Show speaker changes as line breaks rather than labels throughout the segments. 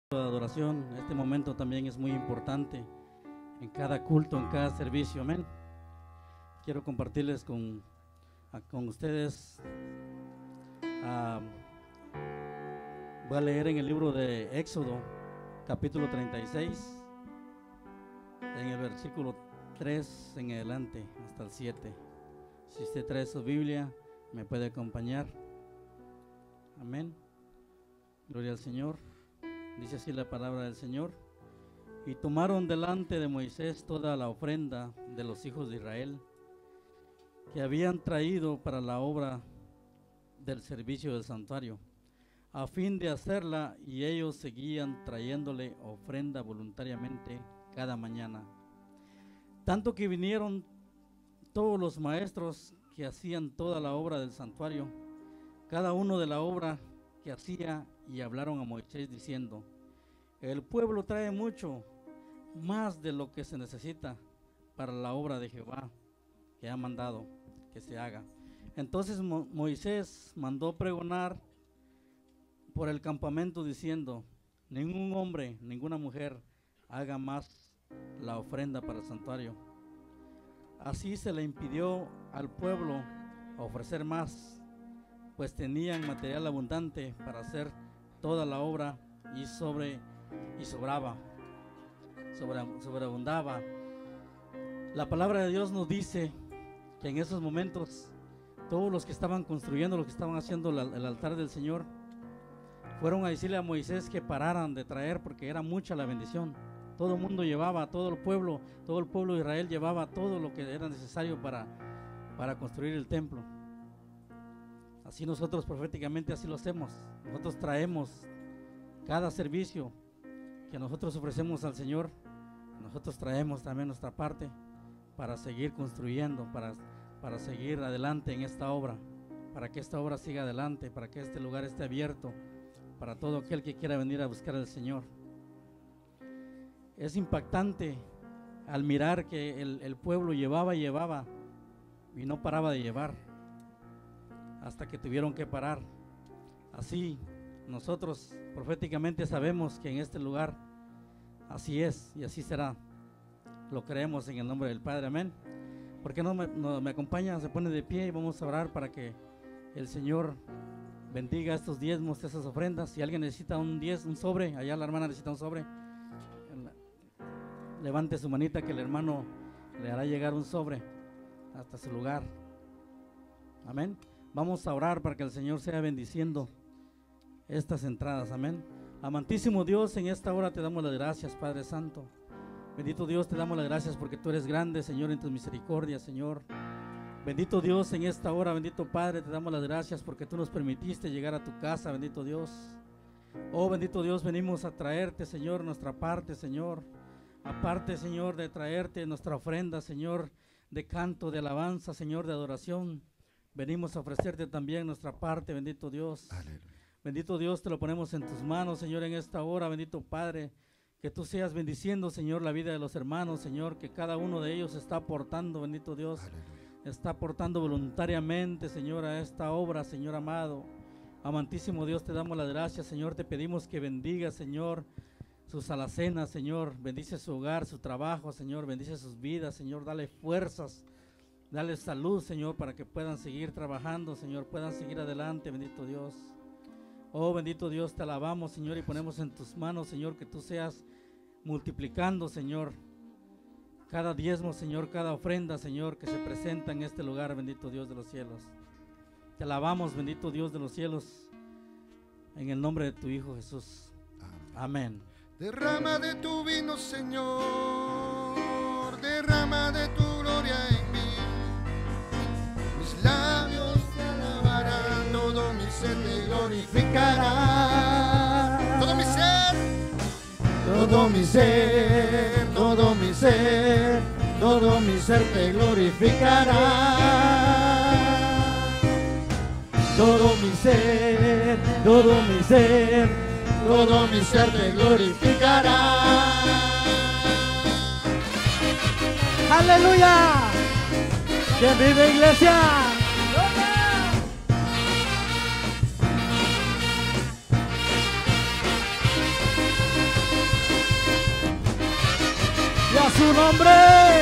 de adoración. Este momento también es muy importante en cada culto, en cada servicio. Amén. Quiero compartirles con ustedes. Voy a leer en el libro de Éxodo, capítulo 36, en el versículo 3 en adelante hasta el 7. Si usted trae su Biblia, me puede acompañar. Amén. Gloria al Señor. Dice así la palabra del Señor. Y tomaron delante de Moisés toda la ofrenda de los hijos de Israel que habían traído para la obra del servicio del santuario, a fin de hacerla, y ellos seguían trayéndole ofrenda voluntariamente cada mañana. Tanto que vinieron todos los maestros que hacían toda la obra del santuario, cada uno de la obra que hacía, y hablaron a Moisés diciendo: el pueblo trae mucho más de lo que se necesita para la obra de Jehová que ha mandado que se haga. Entonces Moisés mandó pregonar por el campamento diciendo: ningún hombre, ninguna mujer haga más la ofrenda para el santuario. Así se le impidió al pueblo ofrecer más, pues tenían material abundante para hacer toda la obra, y sobreabundaba. La palabra de Dios nos dice que en esos momentos todos los que estaban construyendo, los que estaban haciendo el altar del Señor, fueron a decirle a Moisés que pararan de traer, porque era mucha la bendición. Todo el mundo llevaba, todo el pueblo de Israel llevaba todo lo que era necesario para construir el templo. Así nosotros proféticamente así lo hacemos. Nosotros traemos cada servicio que nosotros ofrecemos al Señor. Nosotros traemos también nuestra parte para seguir construyendo, para seguir adelante en esta obra, para que esta obra siga adelante, para que este lugar esté abierto para todo aquel que quiera venir a buscar al Señor. Es impactante al mirar que el pueblo llevaba y no paraba de llevar hasta que tuvieron que parar. Así nosotros proféticamente sabemos que en este lugar así es y así será. Lo creemos en el nombre del Padre. Amén. ¿Por qué no me acompañan? Se pone de pie y vamos a orar para que el Señor bendiga estos diezmos, esas ofrendas. Si alguien necesita un sobre, allá la hermana necesita un sobre, levante su manita que el hermano le hará llegar un sobre hasta su lugar. Amén. Vamos a orar para que el Señor sea bendiciendo estas entradas. Amén. Amantísimo Dios, en esta hora te damos las gracias, Padre Santo. Bendito Dios, te damos las gracias porque tú eres grande, Señor, en tus misericordias, Señor. Bendito Dios, en esta hora, bendito Padre, te damos las gracias porque tú nos permitiste llegar a tu casa, bendito Dios. Oh, bendito Dios, venimos a traerte, Señor, nuestra parte, Señor. Aparte, Señor, de traerte nuestra ofrenda, Señor, de canto, de alabanza, Señor, de adoración. Venimos a ofrecerte también nuestra parte, bendito Dios. Aleluya. Bendito Dios, te lo ponemos en tus manos, Señor, en esta hora, bendito Padre. Que tú seas bendiciendo, Señor, la vida de los hermanos, Señor, que cada uno de ellos está aportando, bendito Dios. Aleluya. Está aportando voluntariamente, Señor, a esta obra, Señor amado. Amantísimo Dios, te damos las gracias, Señor. Te pedimos que bendiga, Señor, sus alacenas, Señor. Bendice su hogar, su trabajo, Señor. Bendice sus vidas, Señor. Dale fuerzas. Dale salud, Señor, para que puedan seguir trabajando, Señor, puedan seguir adelante, bendito Dios. Oh, bendito Dios, te alabamos, Señor, y ponemos en tus manos, Señor, que tú seas multiplicando, Señor, cada diezmo, Señor, cada ofrenda, Señor, que se presenta en este lugar, bendito Dios de los cielos. Te alabamos, bendito Dios de los cielos, en el nombre de tu Hijo Jesús. Amén.
Derrama de tu vino, Señor, derrama de tu gloria en mí. Mis labios te alabarán, todo mi ser te glorificará. Todo mi ser, todo mi ser, todo mi ser, todo mi ser te glorificará. Todo mi ser, todo mi ser, todo mi ser te glorificará.
¡Aleluya! ¡Que vive, iglesia! Gloria a su nombre.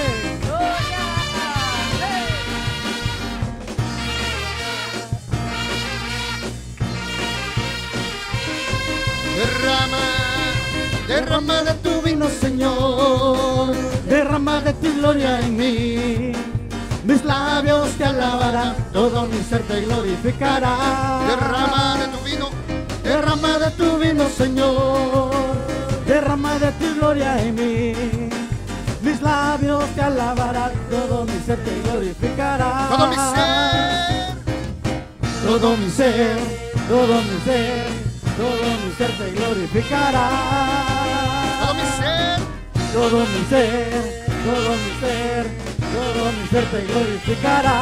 Derrama, derrama de tu vino, Señor.
Derrama de tu gloria en mí. Mis labios te alabarán, todo mi ser te glorificará.
Derrama de tu vino,
Derrama de tu vino, Señor. Derrama de tu gloria en mí. Mis labios te alabarán, todo mi ser te glorificará.
todo mi ser.
Todo mi ser, todo mi ser, todo mi ser te glorificará.
Todo mi ser,
Todo mi ser, todo mi ser, todo mi ser te glorificará.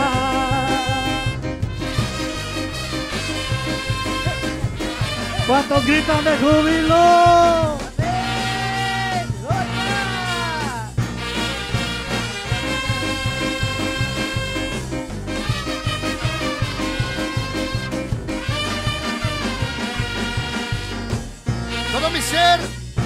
¿Cuántos gritan de júbilo?
todo mi ser,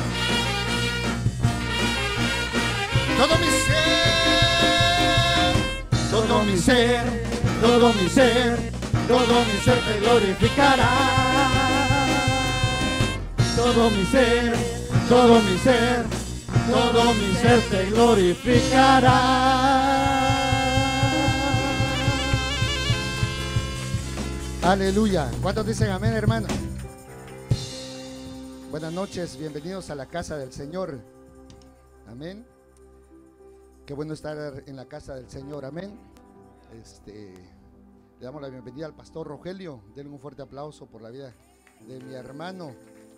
todo mi ser,
Todo mi ser, todo mi ser, todo mi ser te glorificará. Todo mi ser, todo mi ser, todo mi ser te glorificará.
Aleluya. ¿Cuántos dicen amén, hermano? Buenas noches, bienvenidos a la casa del Señor. Amén. Qué bueno estar en la casa del Señor. Amén. Le damos la bienvenida al pastor Rogelio. Denle un fuerte aplauso por la vida de mi hermano.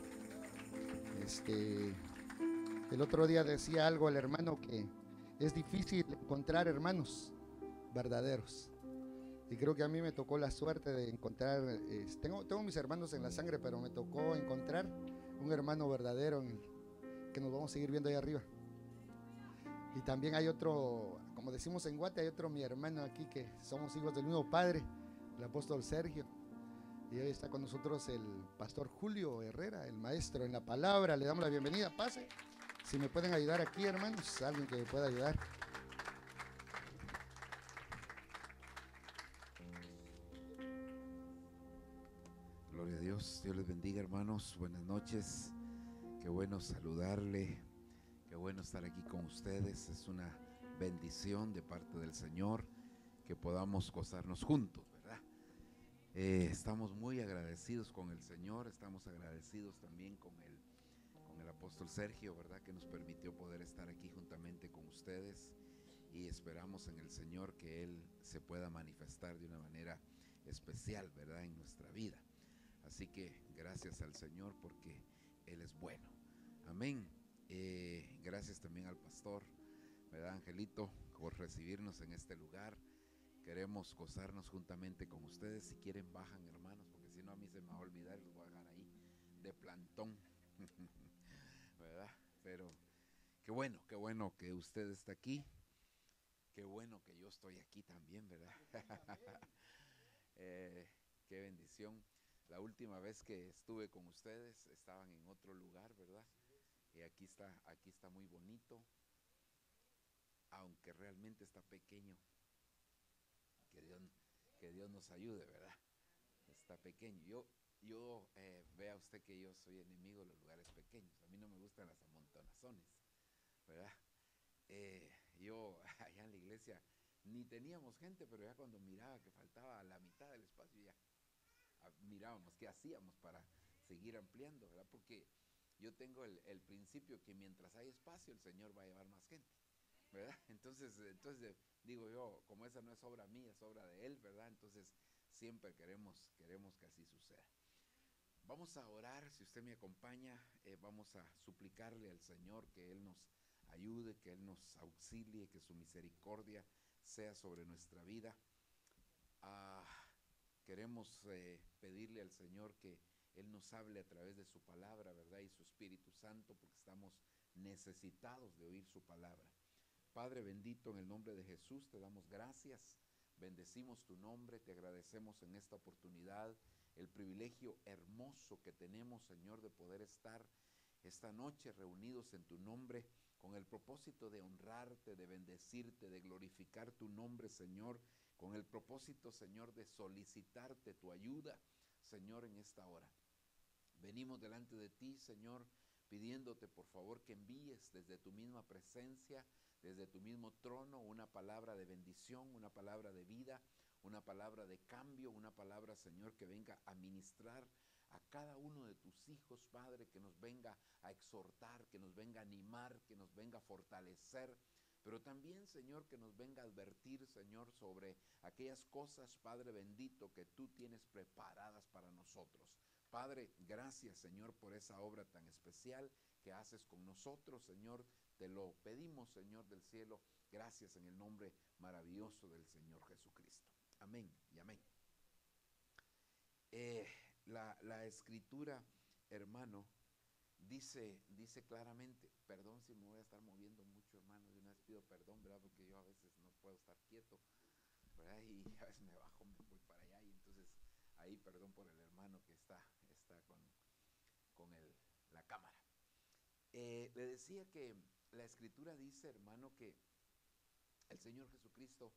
El otro día decía algo el hermano que es difícil encontrar hermanos verdaderos. Y creo que a mí me tocó la suerte de encontrar, tengo mis hermanos en la sangre, pero me tocó encontrar un hermano verdadero que nos vamos a seguir viendo ahí arriba. Y también hay otro, como decimos en Guate, hay otro mi hermano aquí que somos hijos del mismo padre, el apóstol Sergio. Y hoy está con nosotros el pastor Julio Herrera, el maestro en la palabra. Le damos la bienvenida, pase. Si me pueden ayudar aquí, hermanos, alguien que me pueda ayudar.
Gloria a Dios, Dios les bendiga, hermanos, buenas noches, qué bueno saludarle, qué bueno estar aquí con ustedes, es una bendición de parte del Señor que podamos gozarnos juntos, ¿verdad? Estamos muy agradecidos con el Señor, estamos agradecidos también con el apóstol Sergio, ¿verdad? Que nos permitió poder estar aquí juntamente con ustedes y esperamos en el Señor que Él se pueda manifestar de una manera especial, ¿verdad? En nuestra vida. Así que gracias al Señor porque Él es bueno. Amén. Gracias también al pastor, ¿verdad, Angelito, por recibirnos en este lugar. Queremos gozarnos juntamente con ustedes. Si quieren bajan, hermanos, porque si no a mí se me va a olvidar y los voy a dejar ahí de plantón. ¿Verdad? Pero qué bueno que usted está aquí. Qué bueno que yo estoy aquí también, ¿verdad? Qué bendición. La última vez que estuve con ustedes estaban en otro lugar, ¿verdad? Y aquí está muy bonito, aunque realmente está pequeño. Que Dios nos ayude, ¿verdad? Está pequeño. Yo vea usted que yo soy enemigo de los lugares pequeños. A mí no me gustan las amontonazones, ¿verdad? Yo allá en la iglesia ni teníamos gente, pero ya cuando miraba que faltaba la mitad del espacio, ya mirábamos qué hacíamos para seguir ampliando, ¿verdad? Porque yo tengo el principio que mientras hay espacio, el Señor va a llevar más gente, ¿verdad? Entonces digo yo, como esa no es obra mía, es obra de Él, ¿verdad? Entonces siempre queremos que así suceda. Vamos a orar, si usted me acompaña, vamos a suplicarle al Señor que Él nos ayude, que Él nos auxilie, que su misericordia sea sobre nuestra vida. Queremos pedirle al Señor que Él nos hable a través de su palabra, ¿verdad? Y su Espíritu Santo, porque estamos necesitados de oír su palabra. Padre bendito, en el nombre de Jesús te damos gracias, bendecimos tu nombre, te agradecemos en esta oportunidad el privilegio hermoso que tenemos, Señor, de poder estar esta noche reunidos en tu nombre con el propósito de honrarte, de bendecirte, de glorificar tu nombre, Señor, con el propósito, Señor, de solicitarte tu ayuda, Señor, en esta hora. Venimos delante de ti, Señor, pidiéndote por favor que envíes desde tu misma presencia, desde tu mismo trono, una palabra de bendición, una palabra de vida, una palabra de cambio, una palabra, Señor, que venga a ministrar a cada uno de tus hijos, Padre, que nos venga a exhortar, que nos venga a animar, que nos venga a fortalecer, pero también, Señor, que nos venga a advertir, Señor, sobre aquellas cosas, Padre bendito, que tú tienes preparadas para nosotros. Padre, gracias, Señor, por esa obra tan especial que haces con nosotros, Señor. Te lo pedimos, Señor del cielo. Gracias en el nombre maravilloso del Señor Jesucristo. Amén y amén. La escritura, hermano, dice claramente, perdón si me voy a estar moviendo mucho, hermano, de una vez pido perdón, ¿verdad? Porque yo a veces no puedo estar quieto, ¿verdad? Y a veces me bajo, me voy para allá, y entonces ahí perdón por el hermano que está con la cámara. Le decía que la escritura dice, hermano, que el Señor Jesucristo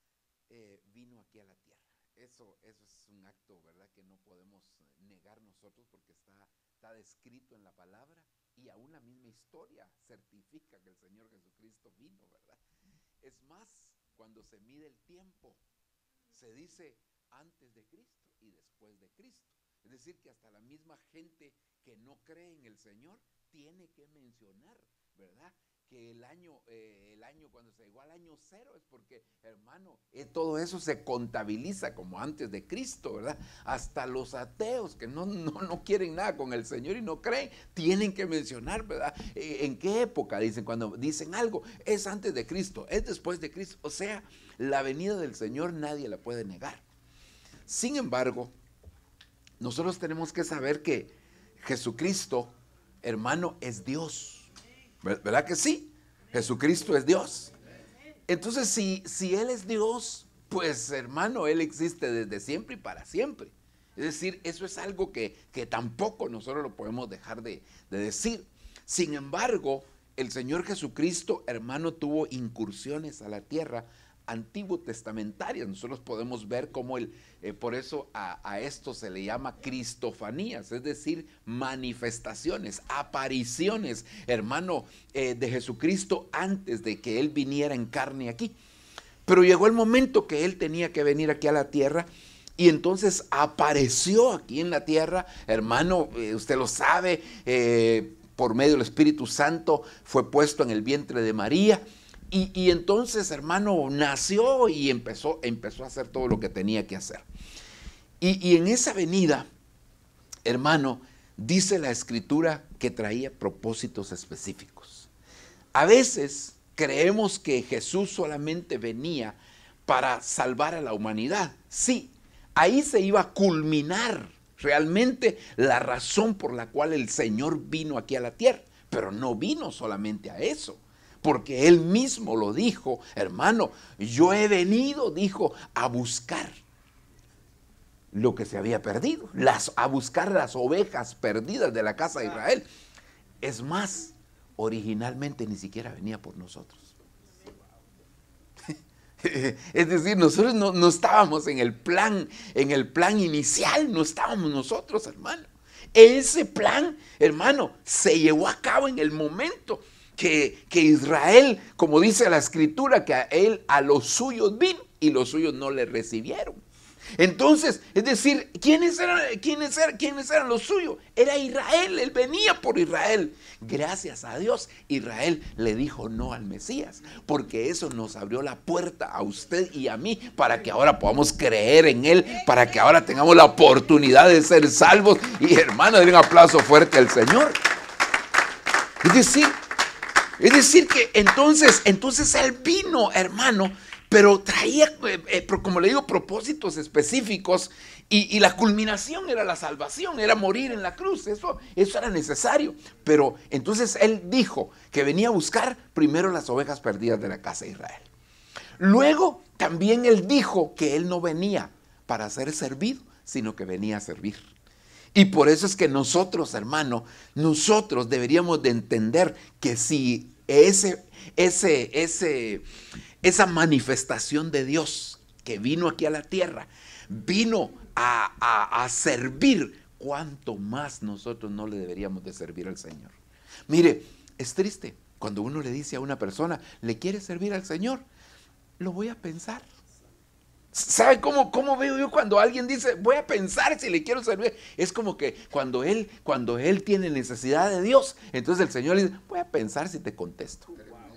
vino aquí a la tierra. Eso es un acto, ¿verdad?, que no podemos negar nosotros, porque está descrito en la palabra, y aún la misma historia certifica que el Señor Jesucristo vino, ¿verdad? Es más, cuando se mide el tiempo, se dice antes de Cristo y después de Cristo. Es decir, que hasta la misma gente que no cree en el Señor tiene que mencionar, ¿verdad?, que el año cuando se llegó al año 0 es porque, hermano, todo eso se contabiliza como antes de Cristo, ¿verdad? Hasta los ateos que no quieren nada con el Señor y no creen, tienen que mencionar, ¿verdad? ¿En qué época? Dicen, cuando dicen algo, es antes de Cristo, es después de Cristo. O sea, la venida del Señor nadie la puede negar. Sin embargo, nosotros tenemos que saber que Jesucristo, hermano, es Dios. ¿Verdad que sí? Jesucristo es Dios. Entonces, si Él es Dios, pues, hermano, Él existe desde siempre y para siempre. Es decir, eso es algo que tampoco nosotros lo podemos dejar de decir. Sin embargo, el Señor Jesucristo, hermano, tuvo incursiones a la tierra antiguo testamentarias. Nosotros podemos ver cómo por eso a esto se le llama cristofanías, es decir, manifestaciones, apariciones, hermano, de Jesucristo antes de que Él viniera en carne aquí. Pero llegó el momento que Él tenía que venir aquí a la tierra, y entonces apareció aquí en la tierra, hermano, usted lo sabe, por medio del Espíritu Santo fue puesto en el vientre de María. Y entonces, hermano, nació y empezó a hacer todo lo que tenía que hacer. Y en esa venida, hermano, dice la escritura que traía propósitos específicos. A veces creemos que Jesús solamente venía para salvar a la humanidad. Sí, ahí se iba a culminar realmente la razón por la cual el Señor vino aquí a la tierra. Pero no vino solamente a eso. Porque Él mismo lo dijo, hermano, yo he venido, dijo, a buscar lo que se había perdido, a buscar las ovejas perdidas de la casa de Israel. Es más, originalmente ni siquiera venía por nosotros. Es decir, nosotros no estábamos en el plan inicial, no estábamos nosotros, hermano. Ese plan, hermano, se llevó a cabo en el momento que Israel, como dice la escritura, que a los suyos vino y los suyos no le recibieron. Entonces, es decir, ¿quiénes eran los suyos? Era Israel, Él venía por Israel. Gracias a Dios, Israel le dijo no al Mesías, porque eso nos abrió la puerta a usted y a mí para que ahora podamos creer en Él, para que ahora tengamos la oportunidad de ser salvos. Y hermano, denle un aplauso fuerte al Señor. Es decir que entonces Él vino, hermano, pero traía, como le digo, propósitos específicos, y la culminación era la salvación, era morir en la cruz. Eso era necesario. Pero entonces Él dijo que venía a buscar primero las ovejas perdidas de la casa de Israel. Luego también Él dijo que Él no venía para ser servido, sino que venía a servir. Y por eso es que nosotros, hermano, nosotros deberíamos de entender que si esa manifestación de Dios que vino aquí a la tierra, vino a servir, cuánto más nosotros no le deberíamos de servir al Señor. Mire, es triste cuando uno le dice a una persona, ¿le quiere servir al Señor? Lo voy a pensar. ¿Sabe cómo veo yo cuando alguien dice, voy a pensar si le quiero servir? Es como que cuando él tiene necesidad de Dios, entonces el Señor le dice, voy a pensar si te contesto.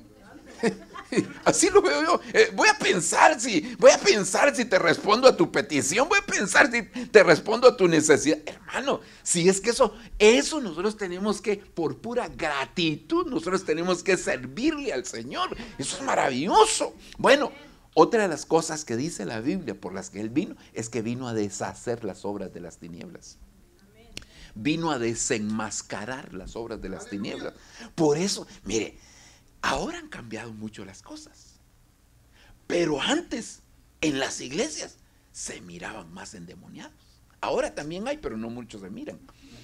Así lo veo yo. Voy a pensar si te respondo a tu petición, voy a pensar si te respondo a tu necesidad. Hermano, si es que eso nosotros tenemos que, por pura gratitud, nosotros tenemos que servirle al Señor. Eso es maravilloso. Bueno, otra de las cosas que dice la Biblia por las que Él vino, es que vino a deshacer las obras de las tinieblas. Vino a desenmascarar las obras de las tinieblas. Por eso, mire, ahora han cambiado mucho las cosas, pero antes en las iglesias se miraban más endemoniados. Ahora también hay, pero no muchos se miran.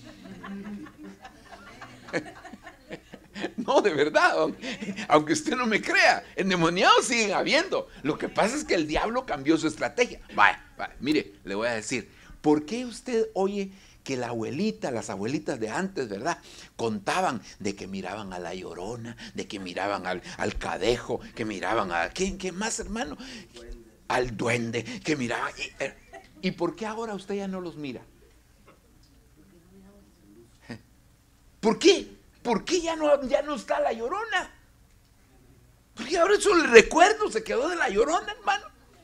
No, de verdad, aunque usted no me crea, endemoniados siguen habiendo. Lo que pasa es que el diablo cambió su estrategia. Vaya, mire, le voy a decir, ¿por qué usted oye que las abuelitas de antes, ¿verdad?, contaban de que miraban a la Llorona, de que miraban al Cadejo, que miraban a... ¿Qué más, hermano? Al duende, que miraban... ¿Y por qué ahora usted ya no los mira? ¿Por qué? ¿Por qué ya no está la Llorona? Porque ahora solo el recuerdo se quedó de la Llorona, hermano.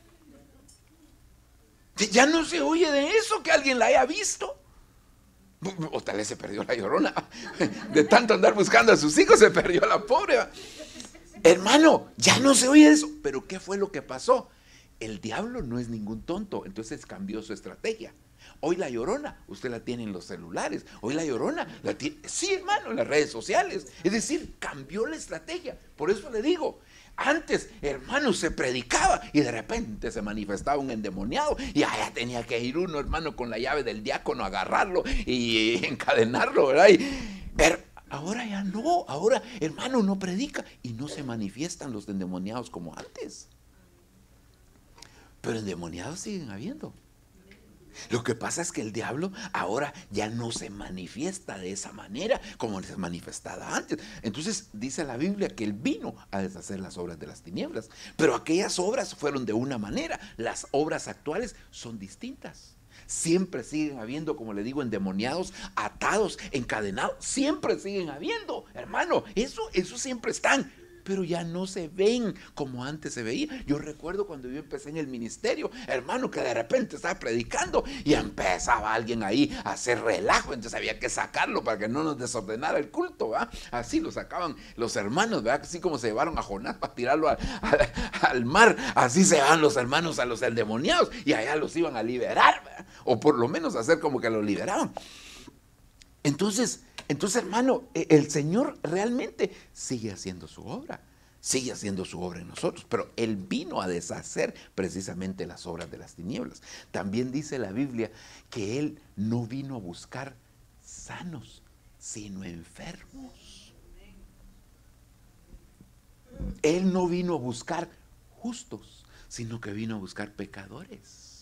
Ya no se oye de eso, que alguien la haya visto. O tal vez se perdió la Llorona. De tanto andar buscando a sus hijos se perdió la pobre. Hermano, ya no se oye eso. Pero ¿qué fue lo que pasó? El diablo no es ningún tonto, entonces cambió su estrategia. Hoy la Llorona, usted la tiene en los celulares. Hoy la Llorona la tiene, sí, hermano, en las redes sociales. Es decir, cambió la estrategia. Por eso le digo, antes, hermano, se predicaba y de repente se manifestaba un endemoniado y allá tenía que ir uno, hermano, con la llave del diácono a agarrarlo y encadenarlo, ¿verdad? Ahora ya no, ahora, hermano, no predica y no se manifiestan los endemoniados como antes. Pero endemoniados siguen habiendo. Lo que pasa es que el diablo ahora ya no se manifiesta de esa manera como se manifestaba antes. Entonces dice la Biblia que Él vino a deshacer las obras de las tinieblas. Pero aquellas obras fueron de una manera. Las obras actuales son distintas. Siempre siguen habiendo, como le digo, endemoniados, atados, encadenados. Siempre siguen habiendo, hermano. Eso siempre están. Pero ya no se ven como antes se veía. Yo recuerdo cuando yo empecé en el ministerio, hermano, que de repente estaba predicando y empezaba alguien ahí a hacer relajo, entonces había que sacarlo para que no nos desordenara el culto, ¿verdad? Así lo sacaban los hermanos, ¿verdad? Así como se llevaron a Jonás para tirarlo al mar, así se van los hermanos a los endemoniados y allá los iban a liberar, ¿verdad? O por lo menos hacer como que los liberaban. Entonces, hermano, el Señor realmente sigue haciendo su obra en nosotros, pero Él vino a deshacer precisamente las obras de las tinieblas. También dice la Biblia que Él no vino a buscar sanos, sino enfermos. Él no vino a buscar justos, sino que vino a buscar pecadores.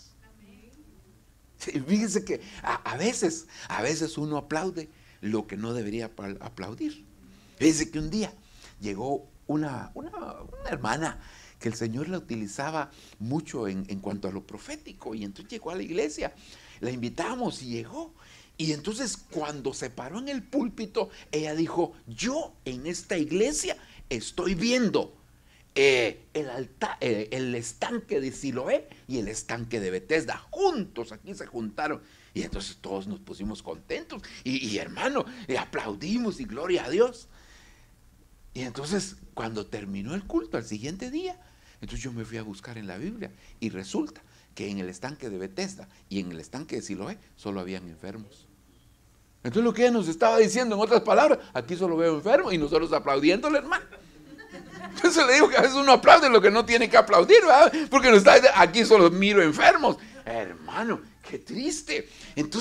Fíjense que a veces uno aplaude lo que no debería aplaudir. Fíjense que un día llegó una hermana que el Señor la utilizaba mucho en cuanto a lo profético, y entonces llegó a la iglesia, la invitamos y llegó. Y entonces cuando se paró en el púlpito, ella dijo: yo en esta iglesia estoy viendo el estanque de Siloé y el estanque de Betesda juntos, aquí se juntaron. Y entonces todos nos pusimos contentos y hermano, aplaudimos y gloria a Dios. Y entonces cuando terminó el culto al siguiente día, entonces yo me fui a buscar en la Biblia y resulta que en el estanque de Betesda y en el estanque de Siloé solo habían enfermos. Entonces lo que ella nos estaba diciendo, en otras palabras, aquí solo veo enfermos y nosotros aplaudiéndole, hermano. Entonces le digo que a veces uno aplaude lo que no tiene que aplaudir, ¿verdad? Porque no está, aquí solo miro enfermos. Hermano, qué triste. Entonces,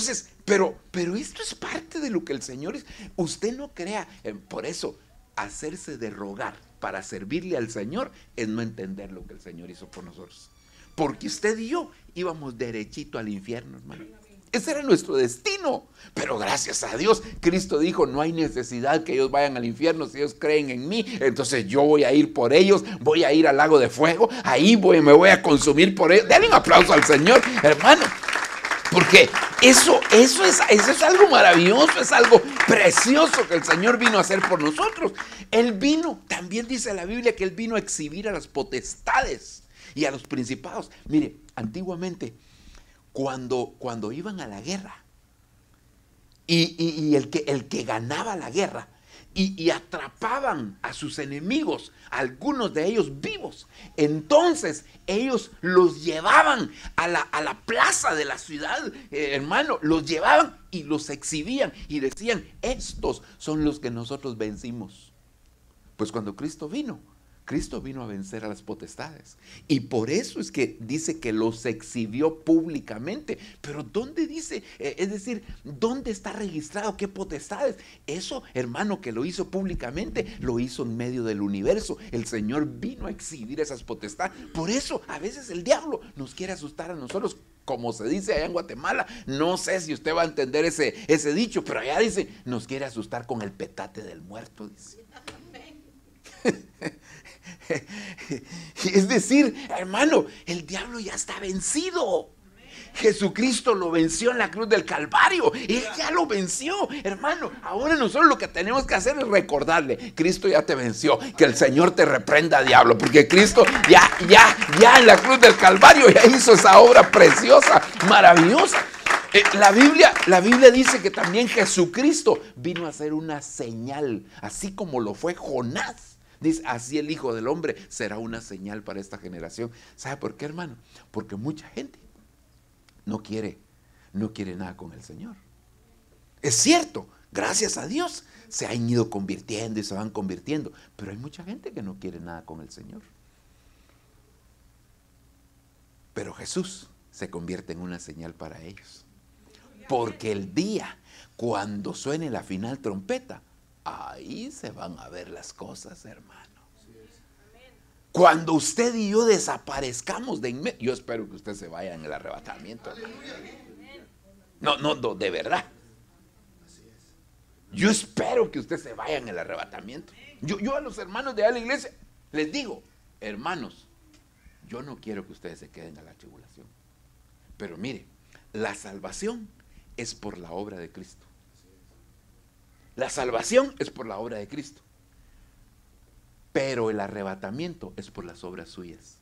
Pero esto es parte de lo que el Señor es. Usted no crea, por eso, hacerse de rogar para servirle al Señor es no entender lo que el Señor hizo por nosotros. Porque usted y yo íbamos derechito al infierno, hermano. Ese era nuestro destino. Pero gracias a Dios, Cristo dijo, no hay necesidad que ellos vayan al infierno si ellos creen en mí. Entonces yo voy a ir por ellos, voy a ir al lago de fuego, ahí me voy a consumir por ellos. Denle un aplauso al Señor, hermano. Porque eso es algo maravilloso, es algo precioso que el Señor vino a hacer por nosotros. Él vino, también dice la Biblia que Él vino a exhibir a las potestades y a los principados. Mire, antiguamente, cuando iban a la guerra y el que ganaba la guerra y atrapaban a sus enemigos, algunos de ellos vivos, entonces ellos los llevaban a la plaza de la ciudad, hermano, los llevaban y los exhibían y decían, estos son los que nosotros vencimos. Pues cuando Cristo vino a vencer a las potestades. Y por eso es que dice que los exhibió públicamente. Pero ¿dónde dice? Es decir, ¿dónde está registrado qué potestades? Eso, hermano, que lo hizo públicamente, lo hizo en medio del universo. El Señor vino a exhibir esas potestades. Por eso, a veces el diablo nos quiere asustar a nosotros. Como se dice allá en Guatemala, no sé si usted va a entender ese dicho, pero allá dice, nos quiere asustar con el petate del muerto, dice. Es decir, hermano, el diablo ya está vencido. Jesucristo lo venció en la cruz del Calvario. Él ya lo venció, hermano. Ahora nosotros lo que tenemos que hacer es recordarle, Cristo ya te venció, que el Señor te reprenda, diablo, porque Cristo ya en la cruz del Calvario ya hizo esa obra preciosa, maravillosa. La Biblia dice que también Jesucristo vino a hacer una señal, así como lo fue Jonás. Dice, así el Hijo del Hombre será una señal para esta generación. ¿Sabe por qué, hermano? Porque mucha gente no quiere nada con el Señor. Es cierto, gracias a Dios se han ido convirtiendo y se van convirtiendo, pero hay mucha gente que no quiere nada con el Señor. Pero Jesús se convierte en una señal para ellos. Porque el día cuando suene la final trompeta, ahí se van a ver las cosas, hermano. Cuando usted y yo desaparezcamos de inmediato, yo espero que usted se vaya en el arrebatamiento. No, de verdad. Yo espero que usted se vaya en el arrebatamiento. Yo a los hermanos de la iglesia les digo, hermanos, yo no quiero que ustedes se queden a la tribulación. Pero mire, la salvación es por la obra de Cristo. La salvación es por la obra de Cristo. Pero el arrebatamiento es por las obras suyas.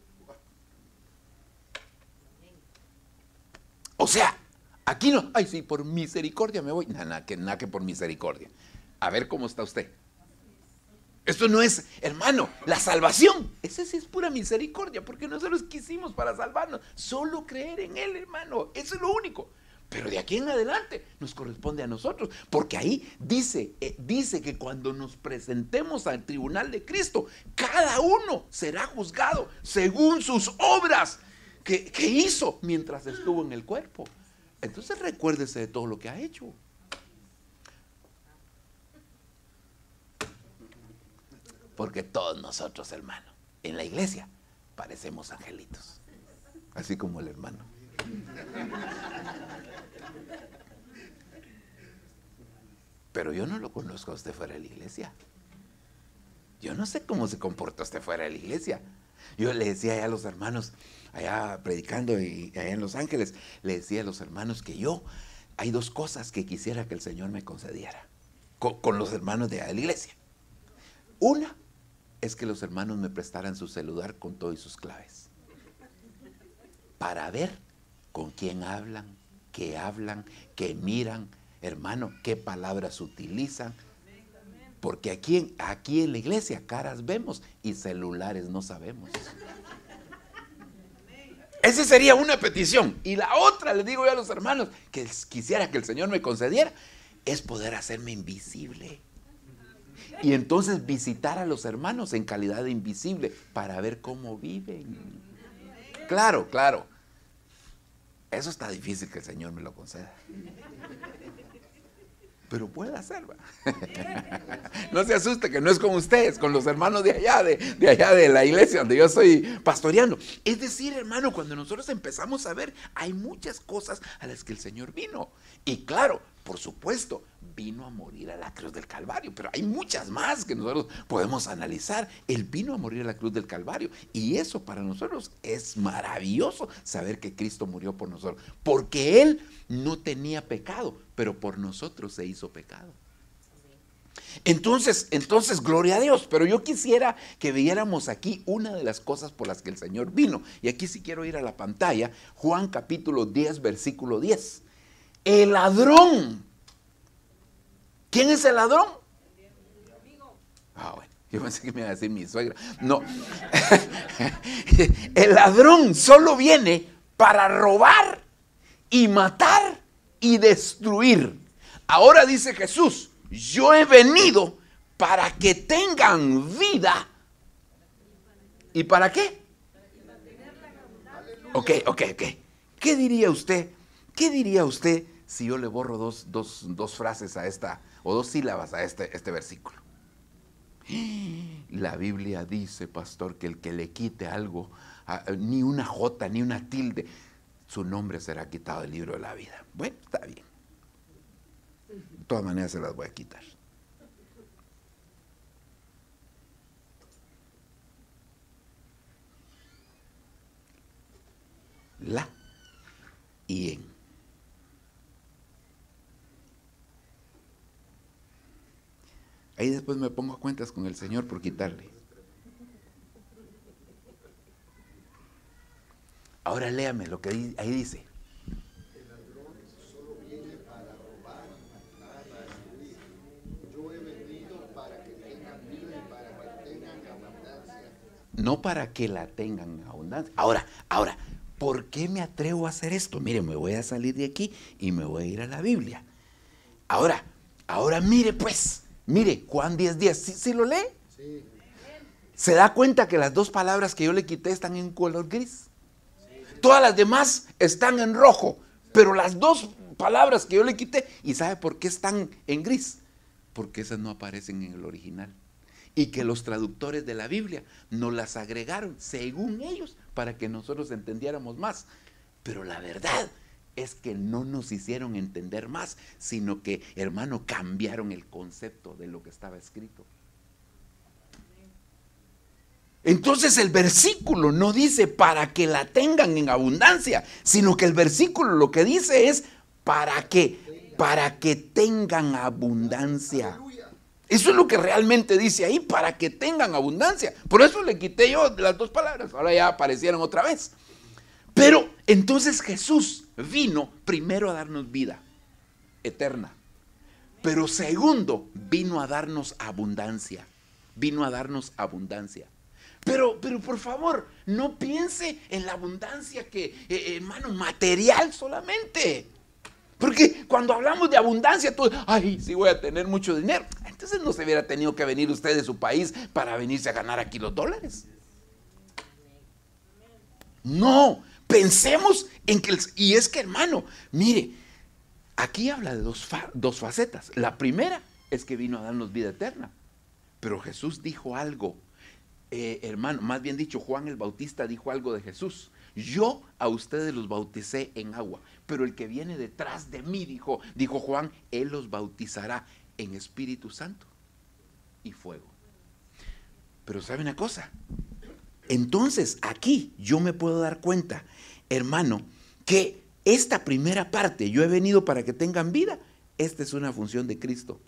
O sea, aquí no, ay sí, por misericordia me voy. Nada que por misericordia. A ver cómo está usted. Esto no es, hermano, la salvación. Esa sí es pura misericordia, porque nosotros quisimos para salvarnos. Solo creer en Él, hermano. Eso es lo único. Pero de aquí en adelante nos corresponde a nosotros, porque ahí dice que cuando nos presentemos al tribunal de Cristo, cada uno será juzgado según sus obras que hizo mientras estuvo en el cuerpo. Entonces recuérdese de todo lo que ha hecho. Porque todos nosotros, hermano, en la iglesia parecemos angelitos, así como el hermano. Pero yo no lo conozco a usted fuera de la iglesia. Yo no sé cómo se comporta usted fuera de la iglesia. Yo le decía allá a los hermanos, allá predicando y allá en Los Ángeles, le decía a los hermanos que hay dos cosas que quisiera que el Señor me concediera con los hermanos de la iglesia. Una es que los hermanos me prestaran su celular con todo y sus claves, para ver con quién hablan, qué miran, hermano, qué palabras utilizan. Porque aquí en la iglesia caras vemos y celulares no sabemos. Esa sería una petición. Y la otra, le digo yo a los hermanos, que quisiera que el Señor me concediera, es poder hacerme invisible. Y entonces visitar a los hermanos en calidad de invisible para ver cómo viven. Claro. Eso está difícil que el Señor me lo conceda. Pero puede hacerlo. No se asuste, que no es con ustedes, con los hermanos de allá, de allá de la iglesia donde yo estoy pastoreando. Es decir, hermano, cuando nosotros empezamos a ver, hay muchas cosas a las que el Señor vino. Y claro, por supuesto, vino a morir a la cruz del Calvario, pero hay muchas más que nosotros podemos analizar. Él vino a morir a la cruz del Calvario, y eso para nosotros es maravilloso, saber que Cristo murió por nosotros, porque Él no tenía pecado, pero por nosotros se hizo pecado. Entonces, gloria a Dios. Pero yo quisiera que viéramos aquí una de las cosas por las que el Señor vino. Y aquí sí quiero ir a la pantalla. Juan capítulo 10, versículo 10. El ladrón. ¿Quién es el ladrón? Ah, bueno, yo pensé que me iba a decir mi suegra. No. El ladrón solo viene para robar y matar y destruir. Ahora dice Jesús: yo he venido para que tengan vida. ¿Y para qué? Ok. ¿Qué diría usted? ¿Qué diría usted si yo le borro dos frases a esta, o dos sílabas a este versículo? La Biblia dice, pastor, que el que le quite algo, ni una jota, ni una tilde, su nombre será quitado del libro de la vida. Bueno, está bien. De todas maneras se las voy a quitar. La y en. Ahí después me pongo a cuentas con el Señor por quitarle. Ahora léame lo que ahí dice.
El ladrón solo viene para robar, matar y destruir. Yo he venido para que tengan vida y para que tengan abundancia.
No para que la tengan en abundancia. Ahora, ¿por qué me atrevo a hacer esto? Mire, me voy a salir de aquí y me voy a ir a la Biblia. Ahora mire pues. Mire, Juan 10:10, ¿sí lo lee?
Sí.
¿Se da cuenta que las dos palabras que yo le quité están en color gris? Sí. Todas las demás están en rojo, pero las dos palabras que yo le quité, ¿y sabe por qué están en gris? Porque esas no aparecen en el original. Y que los traductores de la Biblia nos las agregaron, según ellos, para que nosotros entendiéramos más. Pero la verdad es que no nos hicieron entender más, sino que, hermano, cambiaron el concepto de lo que estaba escrito. Entonces el versículo no dice para que la tengan en abundancia, sino que el versículo lo que dice es para que tengan abundancia. Eso es lo que realmente dice ahí, para que tengan abundancia. Por eso le quité yo las dos palabras, ahora ya aparecieron otra vez. Pero entonces Jesús vino primero a darnos vida eterna, pero segundo vino a darnos abundancia. Pero por favor, no piense en la abundancia hermano, material solamente. Porque cuando hablamos de abundancia, tú, ay, sí voy a tener mucho dinero. Entonces no se hubiera tenido que venir usted de su país para venirse a ganar aquí los dólares. No, pensemos en que, y es que, hermano, mire, aquí habla de dos facetas. La primera es que vino a darnos vida eterna. Pero Jesús dijo algo, hermano, más bien dicho, Juan el Bautista dijo algo de Jesús. Yo a ustedes los bauticé en agua, pero el que viene detrás de mí, dijo Juan, él los bautizará en Espíritu Santo y fuego. Pero ¿sabe una cosa? Entonces aquí yo me puedo dar cuenta, hermano, que esta primera parte, yo he venido para que tengan vida, esta es una función de Cristo.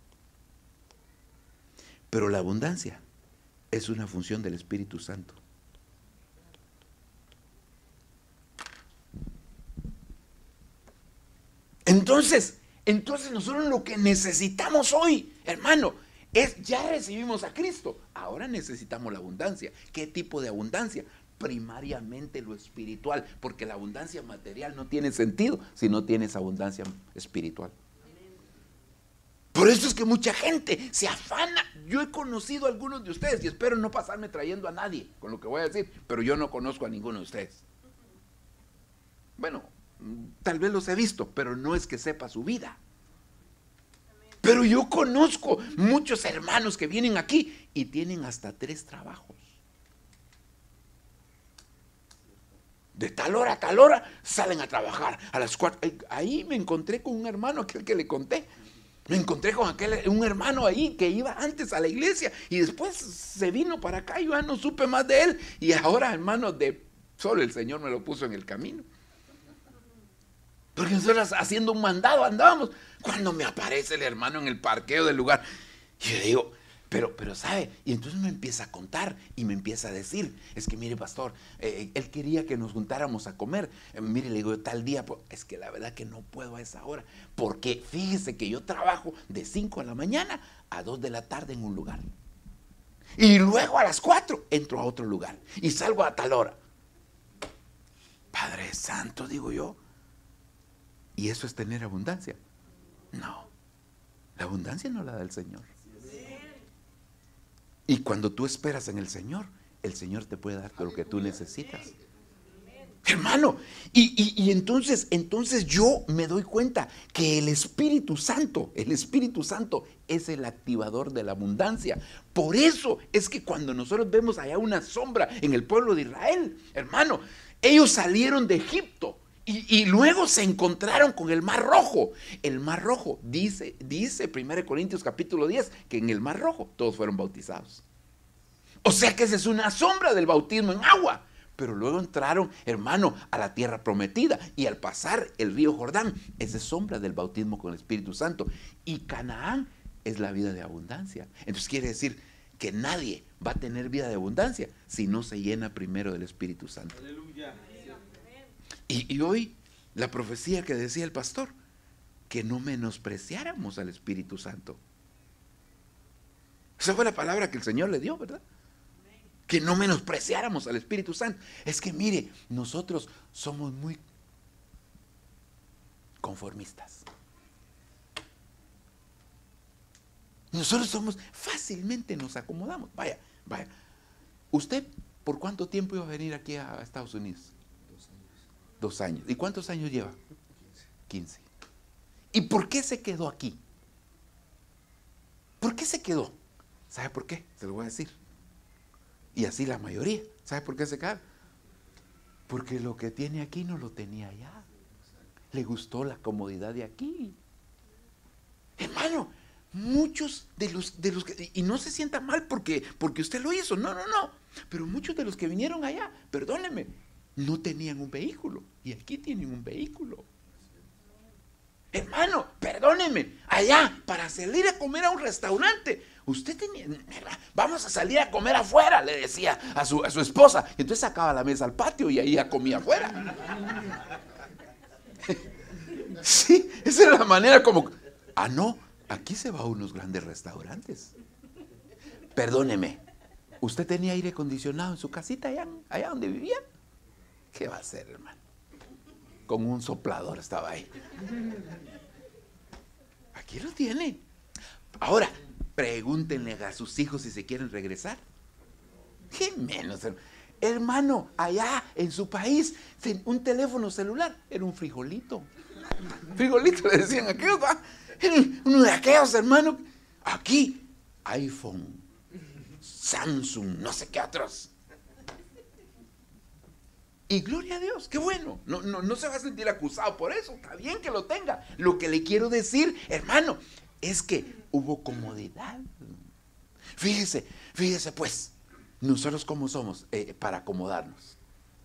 Pero la abundancia es una función del Espíritu Santo. Entonces nosotros lo que necesitamos hoy, hermano, es, ya recibimos a Cristo, ahora necesitamos la abundancia. ¿Qué tipo de abundancia? Primariamente lo espiritual, porque la abundancia material no tiene sentido si no tienes abundancia espiritual. Por eso es que mucha gente se afana. Yo he conocido a algunos de ustedes y espero no pasarme trayendo a nadie con lo que voy a decir, pero yo no conozco a ninguno de ustedes. Bueno, tal vez los he visto, pero no es que sepa su vida. Pero yo conozco muchos hermanos que vienen aquí y tienen hasta 3 trabajos. De tal hora a tal hora salen a trabajar. A las 4. Ahí me encontré con un hermano, aquel que le conté. Me encontré con un hermano ahí que iba antes a la iglesia y después se vino para acá. Yo ya no supe más de él. Y ahora, hermano, solo el Señor me lo puso en el camino. Porque nosotros haciendo un mandado andábamos. Cuando me aparece el hermano en el parqueo del lugar, yo digo, pero ¿sabe? Y entonces me empieza a contar y me empieza a decir, es que mire, pastor, él quería que nos juntáramos a comer. Mire, le digo, tal día, pues, es que la verdad que no puedo a esa hora, porque fíjese que yo trabajo de 5 de la mañana a 2 de la tarde en un lugar. Y luego a las 4 entro a otro lugar y salgo a tal hora. Padre Santo, digo yo. ¿Y eso es tener abundancia? No, la abundancia no la da el Señor. Y cuando tú esperas en el Señor te puede dar lo que tú necesitas. Hermano, y entonces yo me doy cuenta que el Espíritu Santo es el activador de la abundancia. Por eso es que cuando nosotros vemos allá una sombra en el pueblo de Israel, hermano, ellos salieron de Egipto. Y luego se encontraron con el Mar Rojo. El Mar Rojo, dice 1 Corintios capítulo 10, que en el Mar Rojo todos fueron bautizados. O sea que esa es una sombra del bautismo en agua. Pero luego entraron, hermano, a la tierra prometida. Y al pasar el río Jordán, esa es sombra del bautismo con el Espíritu Santo. Y Canaán es la vida de abundancia. Entonces quiere decir que nadie va a tener vida de abundancia si no se llena primero del Espíritu Santo. Aleluya. Y hoy la profecía que decía el pastor, que no menospreciáramos al Espíritu Santo. Esa fue la palabra que el Señor le dio, ¿verdad? Que no menospreciáramos al Espíritu Santo. Es que mire, nosotros somos muy conformistas. Nosotros fácilmente nos acomodamos. Vaya. ¿Usted por cuánto tiempo iba a venir aquí a Estados Unidos? 2 años. ¿Y cuántos años lleva? 15. ¿Y por qué se quedó aquí? ¿Por qué se quedó? ¿Sabe por qué? Se lo voy a decir. Y así la mayoría. ¿Sabe por qué se queda? Porque lo que tiene aquí no lo tenía allá. Le gustó la comodidad de aquí. Hermano, muchos de los que, y no se sienta mal porque usted lo hizo, no. Pero muchos de los que vinieron allá, perdónenme, no tenían un vehículo y aquí tienen un vehículo. Hermano, perdóneme, allá para salir a comer a un restaurante, usted tenía, vamos a salir a comer afuera, le decía a su esposa. Y entonces sacaba la mesa al patio y ahí ya comía afuera. Sí, esa era la manera como, no, aquí se va a unos grandes restaurantes. Perdóneme, ¿usted tenía aire acondicionado en su casita allá donde vivía? ¿Qué va a hacer, hermano? Con un soplador estaba ahí. Aquí lo tiene. Ahora, pregúntenle a sus hijos si se quieren regresar. ¿Qué menos? Hermano, allá en su país, un teléfono celular era un frijolito. Frijolito le decían aquellos, ¿va? Uno de aquellos, hermano. Aquí, iPhone, Samsung, no sé qué otros. Y gloria a Dios, qué bueno. No se va a sentir acusado por eso. Está bien que lo tenga. Lo que le quiero decir, hermano, es que hubo comodidad. Fíjese pues, nosotros cómo somos para acomodarnos.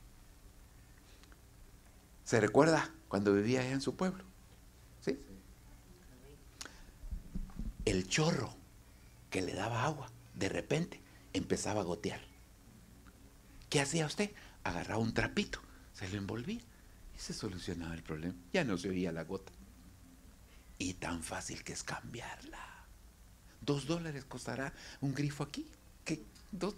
¿Se recuerda cuando vivía allá en su pueblo? ¿Sí? El chorro que le daba agua, de repente empezaba a gotear. ¿Qué hacía usted? Agarraba un trapito, se lo envolvía y se solucionaba el problema. Ya no se oía la gota. Y tan fácil que es cambiarla. $2 costará un grifo aquí. ¿Qué? $2.